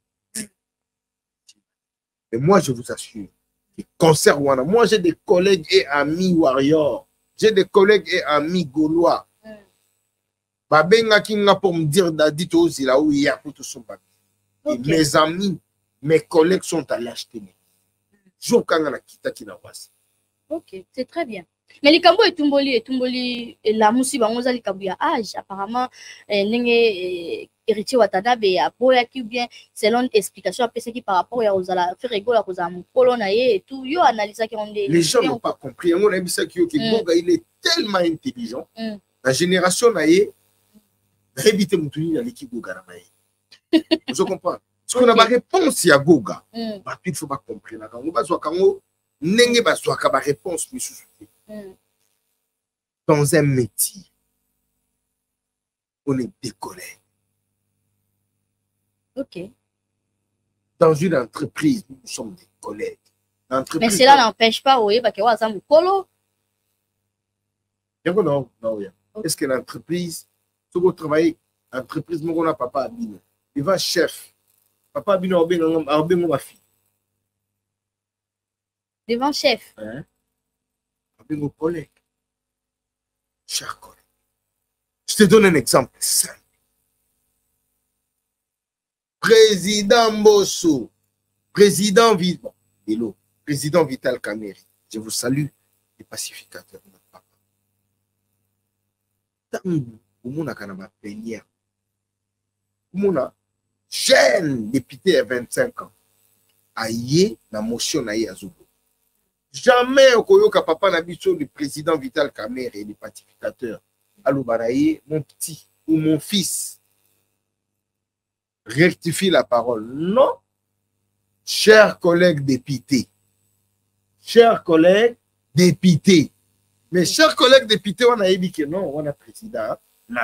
Mais moi je vous assure que concert wana moi j'ai des collègues et amis warriors, j'ai des collègues et amis gaulois. Babenga kinga pour me dire d'adi to zila où il y a pour tout son papier. Et mes amis, mes collègues sont allés acheter. Jo kanga na kita kina wasi. Ok, c'est très bien. Mais les Kambo et Tumboli et Tumboli et la Moussi Bangoza les Kambo ya âge apparemment n'enge héritier Watanabe a boya qui bien selon explication après ce qui par rapport à Ozala faire rigolo à cause à mon colonnaie et tout yo analyse qui on des les gens n'ont pas compris. On a vu ça qui Goga il est tellement intelligent. La génération naïe éviter Moutouni dans l'équipe Goga na naïe. Vous comprenez? Parce qu'on a pas réponse à Goga. Bah il faut pas comprendre. Quand on va sur Kango n'enge ba sur ka réponse mais dans un métier, on est des collègues. Ok. Dans une entreprise, nous sommes des collègues. Mais cela n'empêche pas, oui, parce que vous avez un colo. Non, non, non. Est-ce que l'entreprise, si vous travaillez, l'entreprise, mon a papa Abino, il va chef. Papa Abino a bien ma fille. Devant chef. Hein? Avec nos collègues. Chers collègues. Je te donne un exemple simple. Président Bosso, président Vital, bon, président Vital Kamerhe, je vous salue, les pacificateurs de notre papa. Tangu, on a quand même payé. On a jeune député à vingt-cinq ans. Aïe, la motion aïe à Zobo. Jamais au Koyoka papa n'a vu le président Vital Kamerhe et les pacificateurs. Allo Baraye, mon petit ou mon fils. Rectifie la parole. Non. Chers collègues députés. Chers collègues députés. Mais chers collègues députés, on a dit que non, on a président.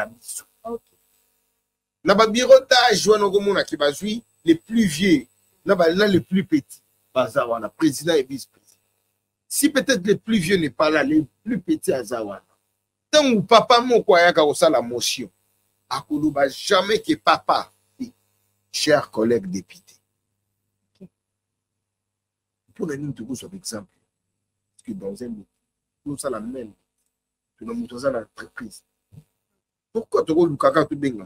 Na ba birotage, on a qui va jouer les plus vieux. Na ba les plus petits. Bazawana, président et vice-président. Si peut-être les plus vieux n'est pas là, les plus petits à Zawana. Tant que papa mon quoi ça la motion. À Koulouba, jamais que papa. Chers collègues députés. Okay. Pour nous, nous avons un exemple. Parce que dans un nous avons la même. Nous avons l'entreprise. Pourquoi tu as le caca tout bien?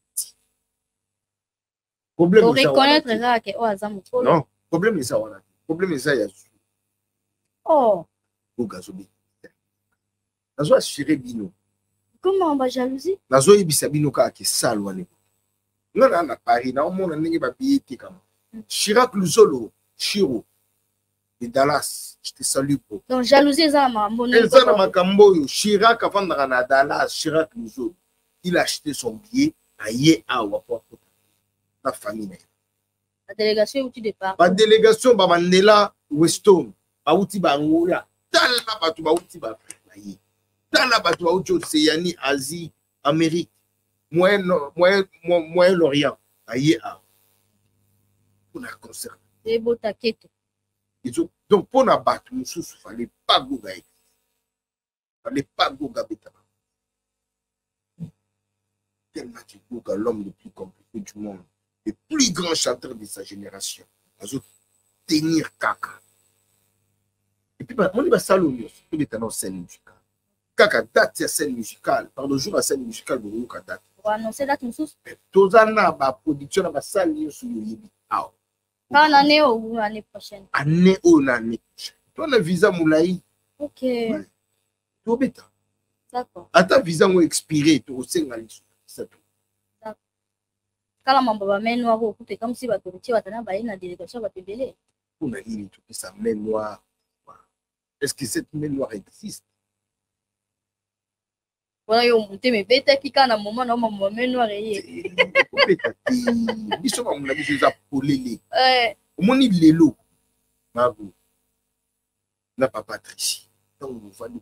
Problème pour reconnaître ça que oh azam. Non, problème est ça voilà. Problème est ça ya. Oh. Au gazobi. Nazo assurer bino. Comment va jalousie? Nazo ibisa bino ka ke salwane. Non, non, à Paris, non, on a un papier. Chirac Luzolo, Chiro, de Dallas, je te salue pour. Donc, jalousie, ça m'a monnaie. Chirac, avant de rentrer à Dallas, Chirac Luzolo, il a acheté son billet à Yéawa pour la famille. La délégation où tu départ. La délégation, Mandela, Weston, Bauti Bangoya, Tala Batu Bauti Bafri, Tala Batu Bauti Océanie, Asie, Amérique. Moyen-Orient, aïe, on a concerné. C'est beau taquette. Donc, pour la battre, il ne fallait pas Goga. Il ne fallait pas Goga Beta. Tellement que Goga, l'homme le plus compliqué du monde, le plus grand chanteur de sa génération, a tenir Kaka. Et puis, on va saluer, tout est dans scène musicale. Kaka date la scène musicale, par le jour la scène musicale, vous avez date. Pour annoncer date une source. Tous les ans, la production va saluer sur le Yibi. Pas en année ou l'année prochaine. Année ou l'année prochaine. Tu as un visa Moulaï. Ok. Tu as bêta. D'accord. À ta visa ou expiré, tu as cinq ans. C'est tout. D'accord. Quand la maman va mettre noir au côté, comme si tu vas te la délégation va te béler. On a dit que sa main noire. Est-ce que cette main noire existe? Voilà, yo monté mes bêtes qui quand à un moment non maman main noire et ils sont comme la mise à polélé. Ouais. Au moins il est l'eau. Bravo. n'a pas Patricie. Donc, vous voyez,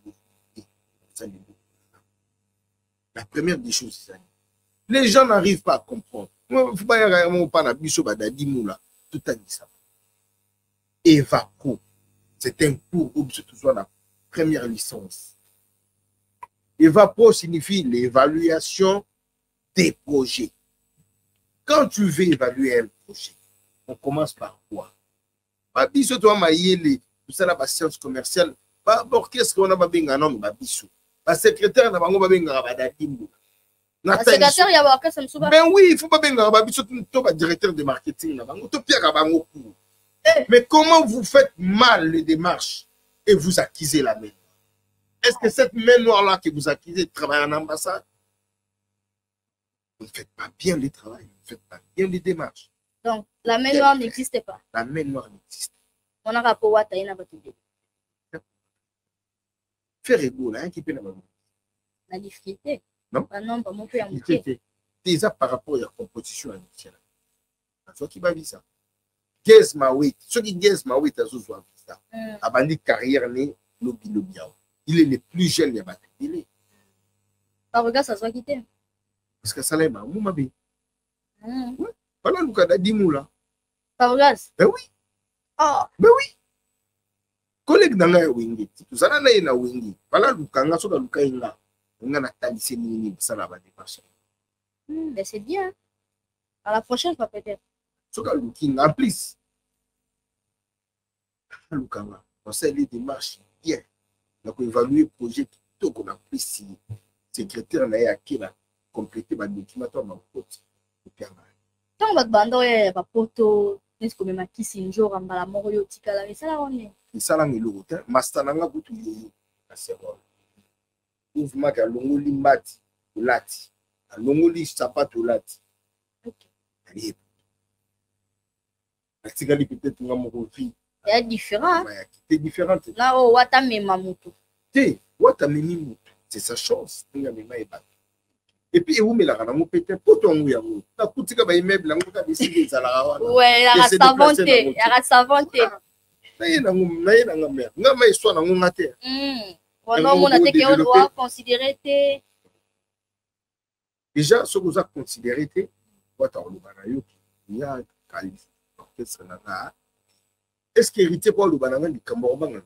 la première des choses, c'est ça. Les gens n'arrivent pas à comprendre. Il ne faut pas y avoir un biso badadi moula. Tout a dit ça. Evaco. C'est un cours où c'est toujours la première licence. Evapo signifie l'évaluation des projets. Quand tu veux évaluer un projet, on commence par quoi? Pas biso toi maïele, tout ça la science commerciale. Pas qu'est-ce qu'on a pas bien un homme, pas biso. Pas secrétaire n'a pas bien un badadi moula. Le secrétaire, il y a un ça me souvient. Ben oui, il faut pas bien graver, surtout le directeur de marketing. Mais comment vous faites mal les démarches et vous acquisez la main? Est-ce que cette main noire-là que vous acquisez travaille en ambassade? Vous ne faites pas bien le travail, vous ne faites pas bien les démarches. Donc, la main noire n'existe pas. La main noire n'existe pas. On a rapport à Taïna Batoubi. Faire égo, là, qui peut la La difficulté. Non, ah non, pas mon père. Déjà par rapport à la composition initiale. C'est qui va vivre ça. Guess ma wait. Ceux qui guess ma wait, ils ont ça. Abandi carrière né, lobby lobby. Il est le plus jeune de battre. Il est. Par regard, ça soit quitté. Parce que ça l'est ma mou ma bé. Voilà le cas d'Adimou là. Par regard. Ben oui. Ah. Ben oui. Collègue dans la wingi. Tout ça là na wingi. Voilà le cas, on a sur le cas là. On a talisé ni ça là va dépasser. Mais c'est bien. À la prochaine fois peut-être. Ce cas looking en plus. Lukanga, on sait les démarches bien. Donc évaluer le projet tout qu'on a pris si secrétaire là qui va compléter ma document à ma pote. Tant votre bando est pas poto, n'est-ce que même qui si un jour en bala morio tika la ça là on est. Ça là est l'autre. Master nanga butu yo. C'est bon. Mouvement ka longoli mbati lati longoli sapato lati allez atikali peut-être nga moko vie il y a différent c'est différent là oh wata mema mutu te wata memi mutu c'est sa chance nga mema eba et puis vous me la kana mo peut-être poto ngu ya mo ta kutika ba immeuble ngo ka décider ça la wana ouais la savante la savante na yena ngum na yena ngamera ngama iswa na ngunga te non, on a été qu'on doit considérer. Déjà, ce que vous avez considéré, est-ce qu'héritier pour le banana du Cameroun?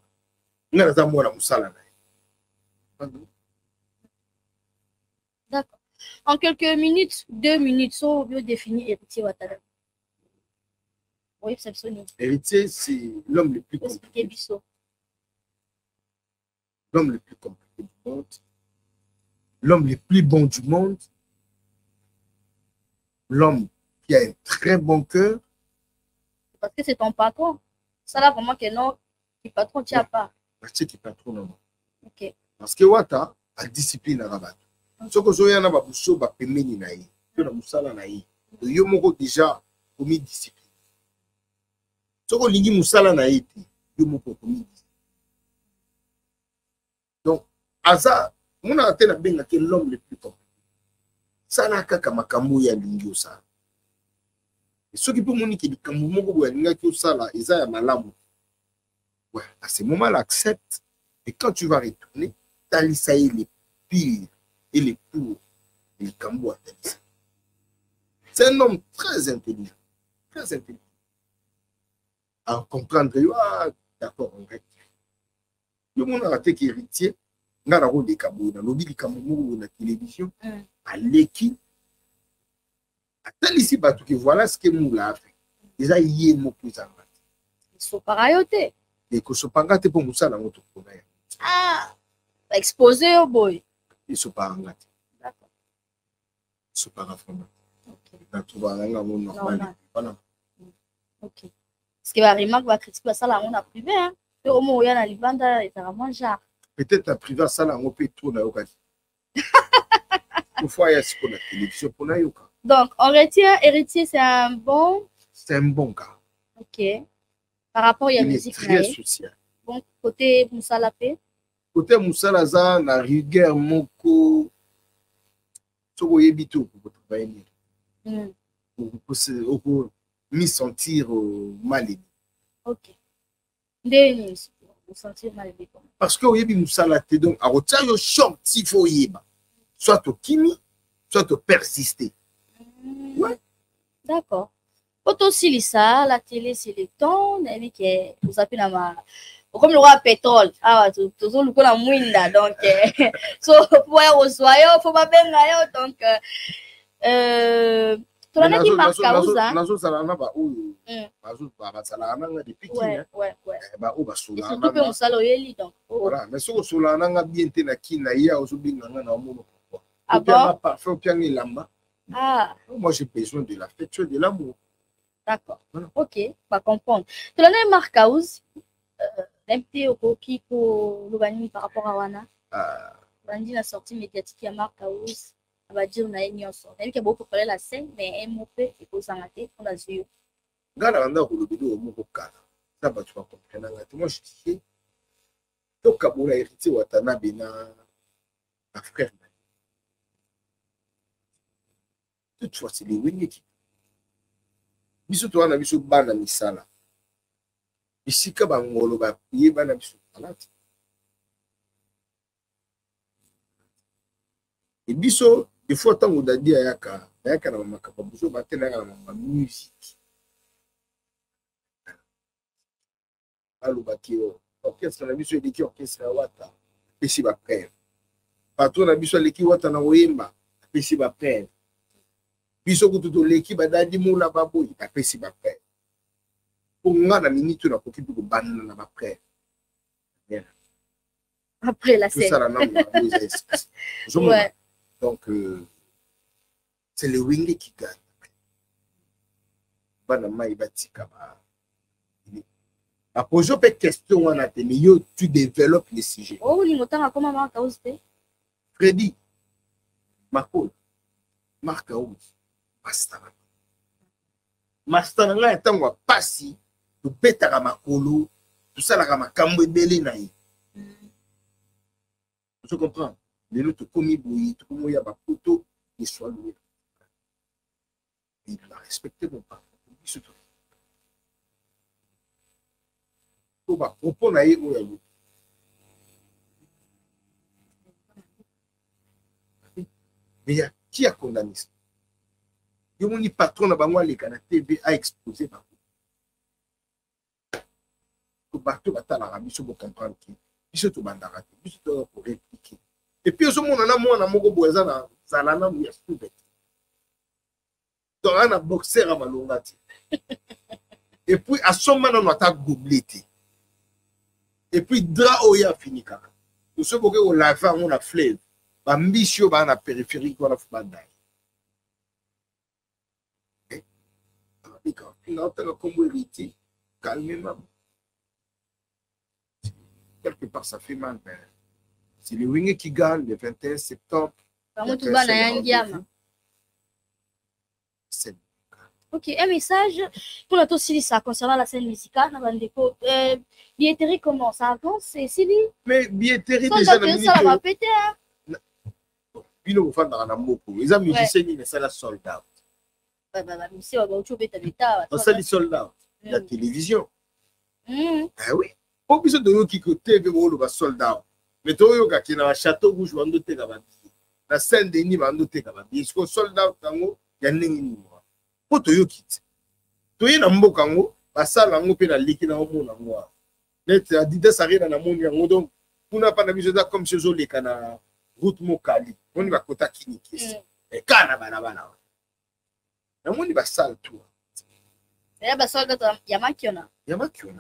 D'accord. En quelques minutes, deux minutes, on veut définir héritier Ouattara. Oui, c'est ça. Héritier, c'est l'homme le plus compliqué. L'homme le plus compliqué du monde, l'homme le plus bon du monde, l'homme qui a un très bon cœur. Parce que c'est ton patron. Ça là vraiment que non, le patron tient pas. C'est qui patron non. Ok. Parce que Wata a discipline à rabat. Ce que je veux dire, c'est que pemeni na yi, que na musala na yi. Yo moko déjà commis discipline. Ce que lingi musala na yi, yo moko commis discipline. Donc, Aza, mon antenne a bien que l'homme le plus compliqué. Ça n'a qu'à makamou ya lingio ça. Et ceux qui peuvent monique qui kamou moko ya lingio ça là, ils a malamu. Ouais, à ce moment-là, accepte. Et quand tu vas retourner, talisaï les pires et les pour et les kambou à talisaï. C'est un homme très intelligent, très intelligent. À comprendre, ah, d'accord, on reste. Le monde a raté qui héritier, n'a pas de cabou, n'a lobby de cabou na télévision, à l'équipe. À tel ici, tout que voilà ce que nous l'a fait. Déjà, il y a un mot plus en bas. Ils sont pareillotés. Et que ce pas gâté pour nous ça dans notre problème. Ah, exposé au boy. Ils sont pas en gâté. D'accord. Ils sont pas en Ok. Tu vois, là, on normal. Voilà. Ok. Ce qui va remarquer, va critiquer ça là, on a privé, hein. Au moins, il y a la libanda, et ça va manger. Peut-être à privé, ça là, on peut tourner au cas. Une fois, il y a ce qu'on a télévision pour la yoka. Donc, on retient héritier, c'est un bon. C'est un bon cas. Ok. Par rapport à la musique. Il est très social. Bon, côté Moussa Lapé. Côté Moussa Laza, la rigueur, moko. Ce que vous tout pour travailler. Pour me sentir mal aimé. Ok. Denis. vous sentez mal vécu. Parce que oyebi musala te donc a retia yo choc si faut yeba. Soit au kimi, soit au persister. Mm. Ouais. D'accord. Quand aussi ça, la télé c'est le temps, que vous appelez ma comme le roi pétrole. Ah, tout tout le coup la mouinda donc so pour au soyo, faut pas benga donc euh tu l'as qui marque causa. Nazo sala na ba oyo. Nazo ba sala na depuis qui ouais ouais ouais. Ba o ba sola. Surtout que on sala yeli donc. Voilà, mais so sola na nga bien te na kina ya o so binga na na mono. Ah bon? Parfait bien lamba. Ah, moi j'ai besoin de l'affection, de l'amour. D'accord. Voilà. Ok, pas comprendre. Tu l'as une marque house, l'M au qui pour le par rapport à Wana. Ah. Bandi la sortie médiatique à marque house, on va dire on a une son. Elle qui a beaucoup parlé la scène, mais M O P il faut s'arrêter, on a vu. Gala anda ko lobido o moko kala. Ça va tu vas comprendre là. Moi je dis to kabula héritier watana bina ma frère. Toutefois c'est les wingé qui biso to wana biso bana misala bisika bangolo ba ye bana biso alati et biso il faut tango dadi ayaka ayaka na makapa biso batela na musique alu bakio orchestre na biso eliki orchestre wata pesi ba père patron na biso eliki wata na oyemba pesi ba père biso kututo leki badadi mula baboyi apesi ba père pour nga na minute na koki ko banna na ba père après la scène ça na ouais. Donc euh, c'est le wing qui gagne bana mai batika ba a poser pe question wana te mais yo tu développes les sujets. Oh ni motanga comment marque house pe Freddy Marco marque house Master. Master nga etangwa pasi to betaka makolo to salaka makambo ebele na ye. Tu comprends? Lelo to komi boyi to komo ya ba poto et soit loué. Il l'a respecté mon papa. Surtout. To ba propos na ye o ya lo. Mais il y a qui a condamné ça? Le patron de Bangwali à la T V a exposé par le bateau va la rabi sur comprendre qui biso to bandara biso to pour répliquer et puis au monde na moi na moko boza na zalana mu ya stupid donc un boxeur à malongati et puis à son moment on attaque gobleti et puis dra oya fini kaka nous sommes que on la va on a fleuve ba mbisio ba na périphérique on a fubanda. Calmement. Quelque part, ça fait mal. C'est le wing qui gagne le vingt et un septembre. Ok, un message pour notre aussi ça concernant la scène musicale. Euh, billetterie, comment ça avance? C'est Sylvie? Mais billetterie, déjà, ça va péter. Puis nous, on va beaucoup. Les musiciens, ils sont sold out. On s'est dit soldat, la télévision. Mm. Ah oui. Pour que de nous qui côté que vous le soldat. Mais toi, yoga qui na château rouge ou ando te gababi. La scène de ni ando te gababi. Est-ce que soldat tango ya ningi ni moi. Pour toi yoki. Toi na mboka ngo, basala ngo pe na liki na mo na moi. Net adida sarina na moni yango donc kuna pa na biso da comme chez eux les kana route mokali. On va kota kiniki. Et kana bana bana. Namoni basal tu. Ya basal kata yamakiona. Yamakiona.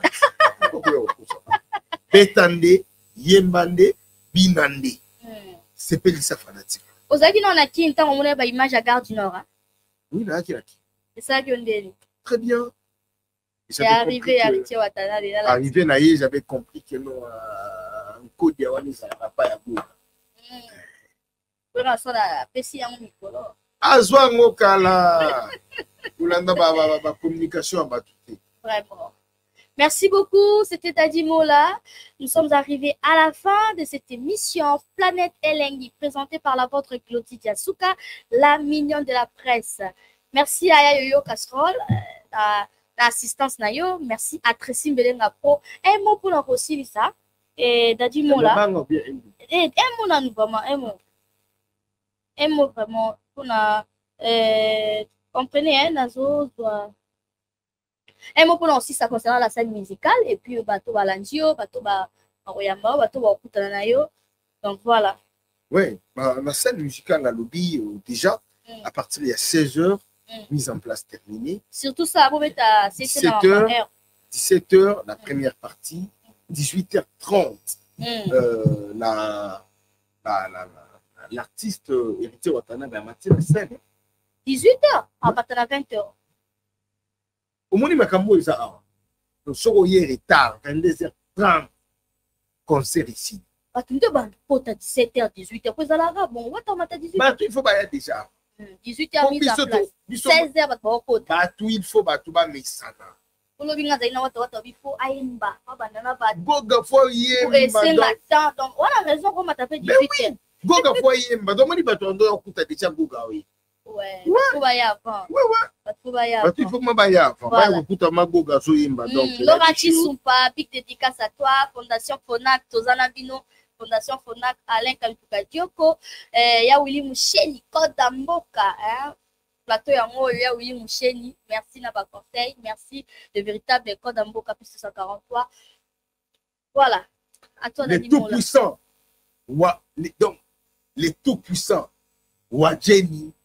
Betande, yembande, binande. C'est Pélissa fanatique. Ozaki non na ki ntango mona ba image à Gare du Nord. Oui, na ki na ki. C'est ça qui on dit. Très bien. C'est arrivé à Richie Watana là. Arrivé na ye, j'avais compris que non un code ya wani ça va pas ya go. Pour ça la pesi ya micro. Azwa ngokala. Ulanda ba ba ba communication à batouté. Vraiment. Merci beaucoup, c'était Daddy Mola. Nous sommes arrivés à la fin de cette émission Planète Elengi, présentée par la vôtre Clotilde Yasuka, la mignonne de la presse. Merci à Yayoyo Castrol, à l'assistance na yo, merci à Tracy Mbelenga Pro. Un mot pour nous aussi, ça. Et Dadi Mola. Et un mot, nous vraiment, un mot. Un mot vraiment, pour nous. Comprenez, hein, Nazo doit. Un mot pour nous aussi, ça concernant la scène musicale. Et puis, Bato Balandio, Bato Baroyamba, Bato Bakutanayo. Donc voilà. Oui, la scène musicale, la lobby, euh, déjà, mm. à partir il y a seize heures, mm. mise en place terminée. Surtout ça, vous mettez à dix-sept heures, dix-sept heures, la mm. première partie, dix-huit heures trente, mm. euh, la, la, la, la, l'artiste euh, Héritier Watana a matié la scène. dix-huit heures, à partir de vingt heures. Au moins, il m'a cambo les a. Le soir, hier est tard, vingt-deux heures trente, concert ici. Tu as dix-sept heures, dix-huit heures, bon, dix-huit heures. Il faut pas déjà. dix-huit heures mise en place. seize heures, il faut pas tout bas, mais ça. Il faut aïmba. Goga faut yemba. Donc, on a raison qu'on m'a tapé dix-huit heures. Goga faut yemba. Donc, on dit, on doit écouter déjà Goga, oui. Ouais, il faut bailler avant. Ouais, ouais. Il faut que bailler avant. Voilà. Écoute, ma Goga so yemba. Donc, Laurent Chisumpa, big dédicace à toi, Fondation Fonac, Tozana Bino. Fondation Fonac, Alain Kampuka Dioko, il y a Willy Moucheni, Code d'Amboka, hein, plateau Yango, il y a Willy Moucheni, merci Naba Conseil, merci le véritable Code d'Amboka, plus cent quarante-trois. Voilà, à toi les tout-puissants, donc les tout-puissants, Wadjeni,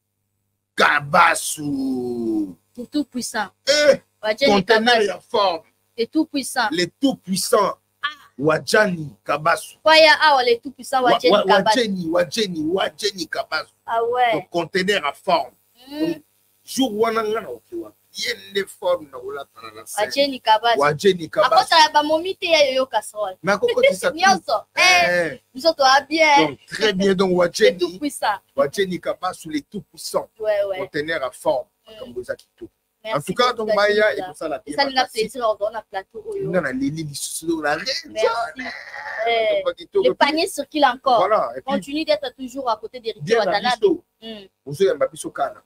Kabasu, les tout-puissants, eh, conteneur en forme, les tout-puissants, les tout-puissants. Wadjani Kabasu. Waya ah les tout puissants Wadjani Kabasu. Wadjani Wadjani Wadjani Kabasu. Ah ouais. Donc conteneur à forme. Mm. Jour wananga na okiwa. Bien les formes na ola tala la. Wadjani Kabasu. Wadjani Kabasu. Akota ya ba momite ya yo casserole. Mais akoko ça. Nyonso. Eh. Nous sommes bien. Donc très bien donc Wadjani. Les tout puissants. Wadjani Kabasu les tout puissants. Ouais ouais. Conteneur à forme comme vous akito. Merci en tout cas, donc Maya et pour ça la pièce. Ça nous a plaisir on a plateau. Non, la Lili sous la reine. Merci. Les paniers sur qui encore. Voilà. Continue d'être toujours à côté d'Héritier Watanabe. Vous savez, ma biso kana.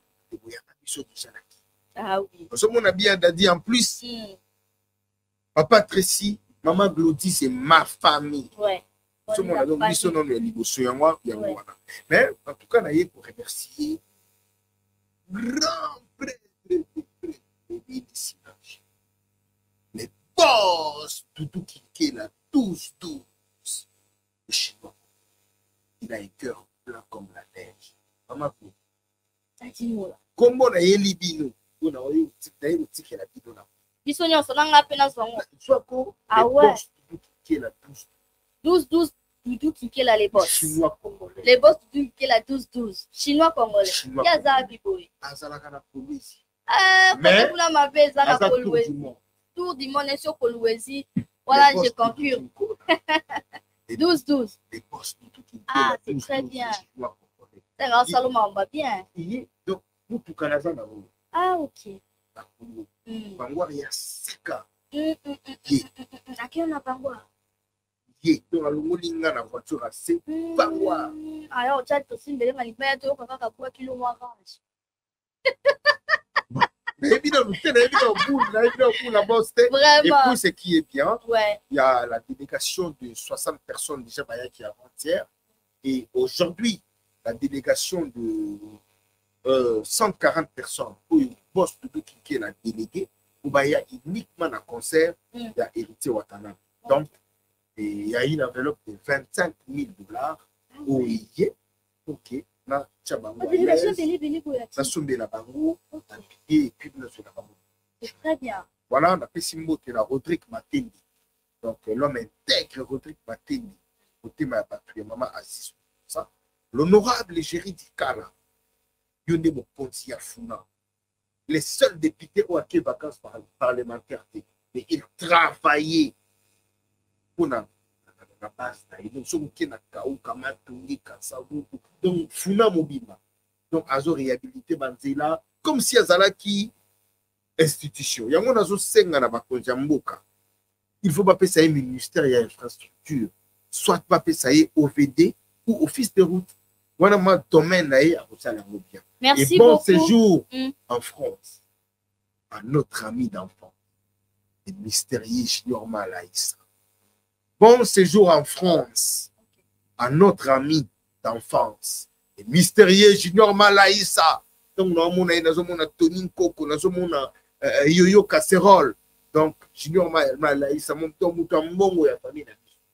Ah oui. Parce que mon ami a dit en plus, papa Tracy, maman Glody, c'est ma famille. Ouais. Ce monde a donc dit son nom de Liboso Yanwa. Mais en tout cas, naïe pour remercier grand prêtre. Les boss, tout tout qui est là, tous, tous. Le Chinois, il a un cœur blanc comme la neige. Maman, comment on a eu l'ibino? On a eu le ticket la bidon. Bisogna sono nga appena sono. Soit quoi? Ah ouais. Qui est là, douze. douze, douze, tout qui est là, les boss. Chinois congolais. Les boss, tout qui est là, douze, douze. Chinois congolais. Il y a Zabiboy. Azalaka na police. Mais tour du monde est sur Kolwezi. Voilà, je conclure. douze douze. Ah, c'est très bien. C'est un Salomon, on va bien. Ah, ok. Bangwa ya sika. À qui on a Bangwa? Yé, donc le molinga na voiture c'est Bangwa. Alors, tu as aussi une manipulation de kaka kwa kilo moi range. Évidemment, évidemment, et puis ce qui est bien, ouais. Il y a la délégation de soixante personnes déjà qui est avant-hier. Et aujourd'hui, la délégation de euh, cent quarante personnes pour le boss public qui est la déléguée, où il y a uniquement un concert, il y a Héritier Watanabe. Donc, il y a une enveloppe de vingt-cinq mille dollars où il y est. Ok. Na Tchabango. Et puis, c'est très bien. Voilà, on a fait Simbo qui est la Rodrigue Matendi. Donc, l'homme intègre Rodrigue Matendi. Côté ma patrie, maman Aziz. L'honorable Égérie Dikala. Yonde Moponsi Afuna. Les seuls députés ont acquis vacances parlementaires. Mais ils travaillaient pour la base. Donc, donc, Funa Mobima. Donc, Azo réhabilité Banzela, comme si Azala qui institution. Il y a un Azo Senga na Bakonja Mboka. Il faut pas payer ça un ministère et infrastructure. Soit pas payer ça O V D ou office de route. Voilà mon domaine là, à bien. Merci et bon beaucoup. séjour mm. en France. à notre ami d'enfant, le mystérieux Junior Malaïssa. Bon séjour en France à notre ami d'enfance, le mystérieux Junior Malaïssa. Donc, nous avons Tony Koko, nous avons Yoyo Casserole. Donc, Junior Malaïssa, mon tour, mon tour, mon tour, famille.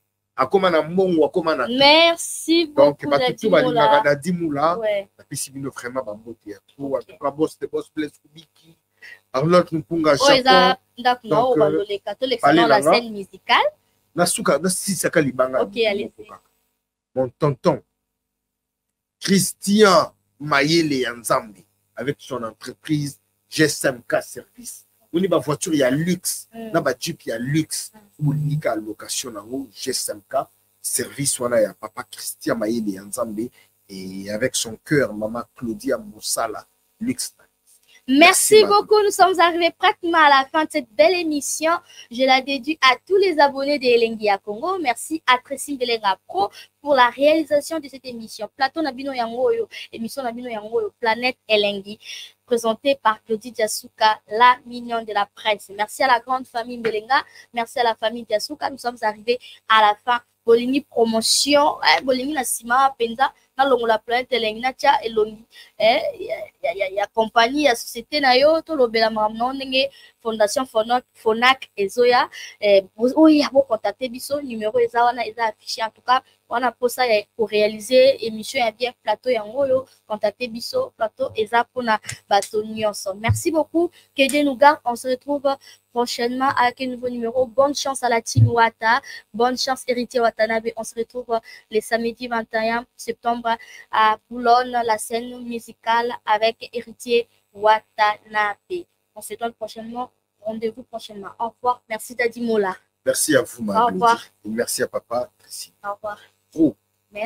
Merci beaucoup. Donc, tout le monde a dit moula. Et puis, si vous vraiment pas beauté. En tout cas, boss de boss place Kubiki. Arnold Nkunga Japon. Donc, les catholiques sont dans la scène musicale. Nasuka, nasi sakali banga. Ok, allez. Mon tonton Christian Mayele Nzambi avec son entreprise G S M K Service. On y a voiture, il y a luxe. On a jeep, il y a luxe. On y a location en G S M K Service. On a papa Christian Mayele Nzambi et avec son cœur, maman Claudia Moussala, luxe. Merci, Merci beaucoup. Nous sommes arrivés pratiquement à la fin de cette belle émission. Je la dédie à tous les abonnés de Elengi à Congo. Merci à Tracy Belenga Pro pour la réalisation de cette émission. Plateau Nabino Yangoyo, émission Nabino Yangoyo, Planète Elengi, présentée par Claudie Diasuka, la mignonne de la presse. Merci à la grande famille Belenga. Merci à la famille Diasuka. Nous sommes arrivés à la fin. Bolini promotion, eh, Bolini na sima penza na longo la planète Elengi na tia elongi. Eh, ya ya ya compagnie ya société na yo to lobela mamno ndenge fondation Fonac Fonac ezoya eh oyi ya bo contacter biso numéro eza wana eza affiché en tout cas wana posa ya pour réaliser émission ya bien plateau ya ngoyo contacter biso plateau eza pona bato nyonso. Merci beaucoup, que Dieu nous garde. On se retrouve prochainement avec un nouveau numéro. Bonne chance à la team Wata, bonne chance Héritier Watanabe. On se retrouve le samedi vingt et un septembre à Boulogne, la scène musicale avec Héritier Watanabe. On se donne prochainement, rendez-vous prochainement. Au revoir. Merci Dadi Mola. Merci à vous, ma. Au revoir. Et merci à papa. Merci. Au revoir. Oh.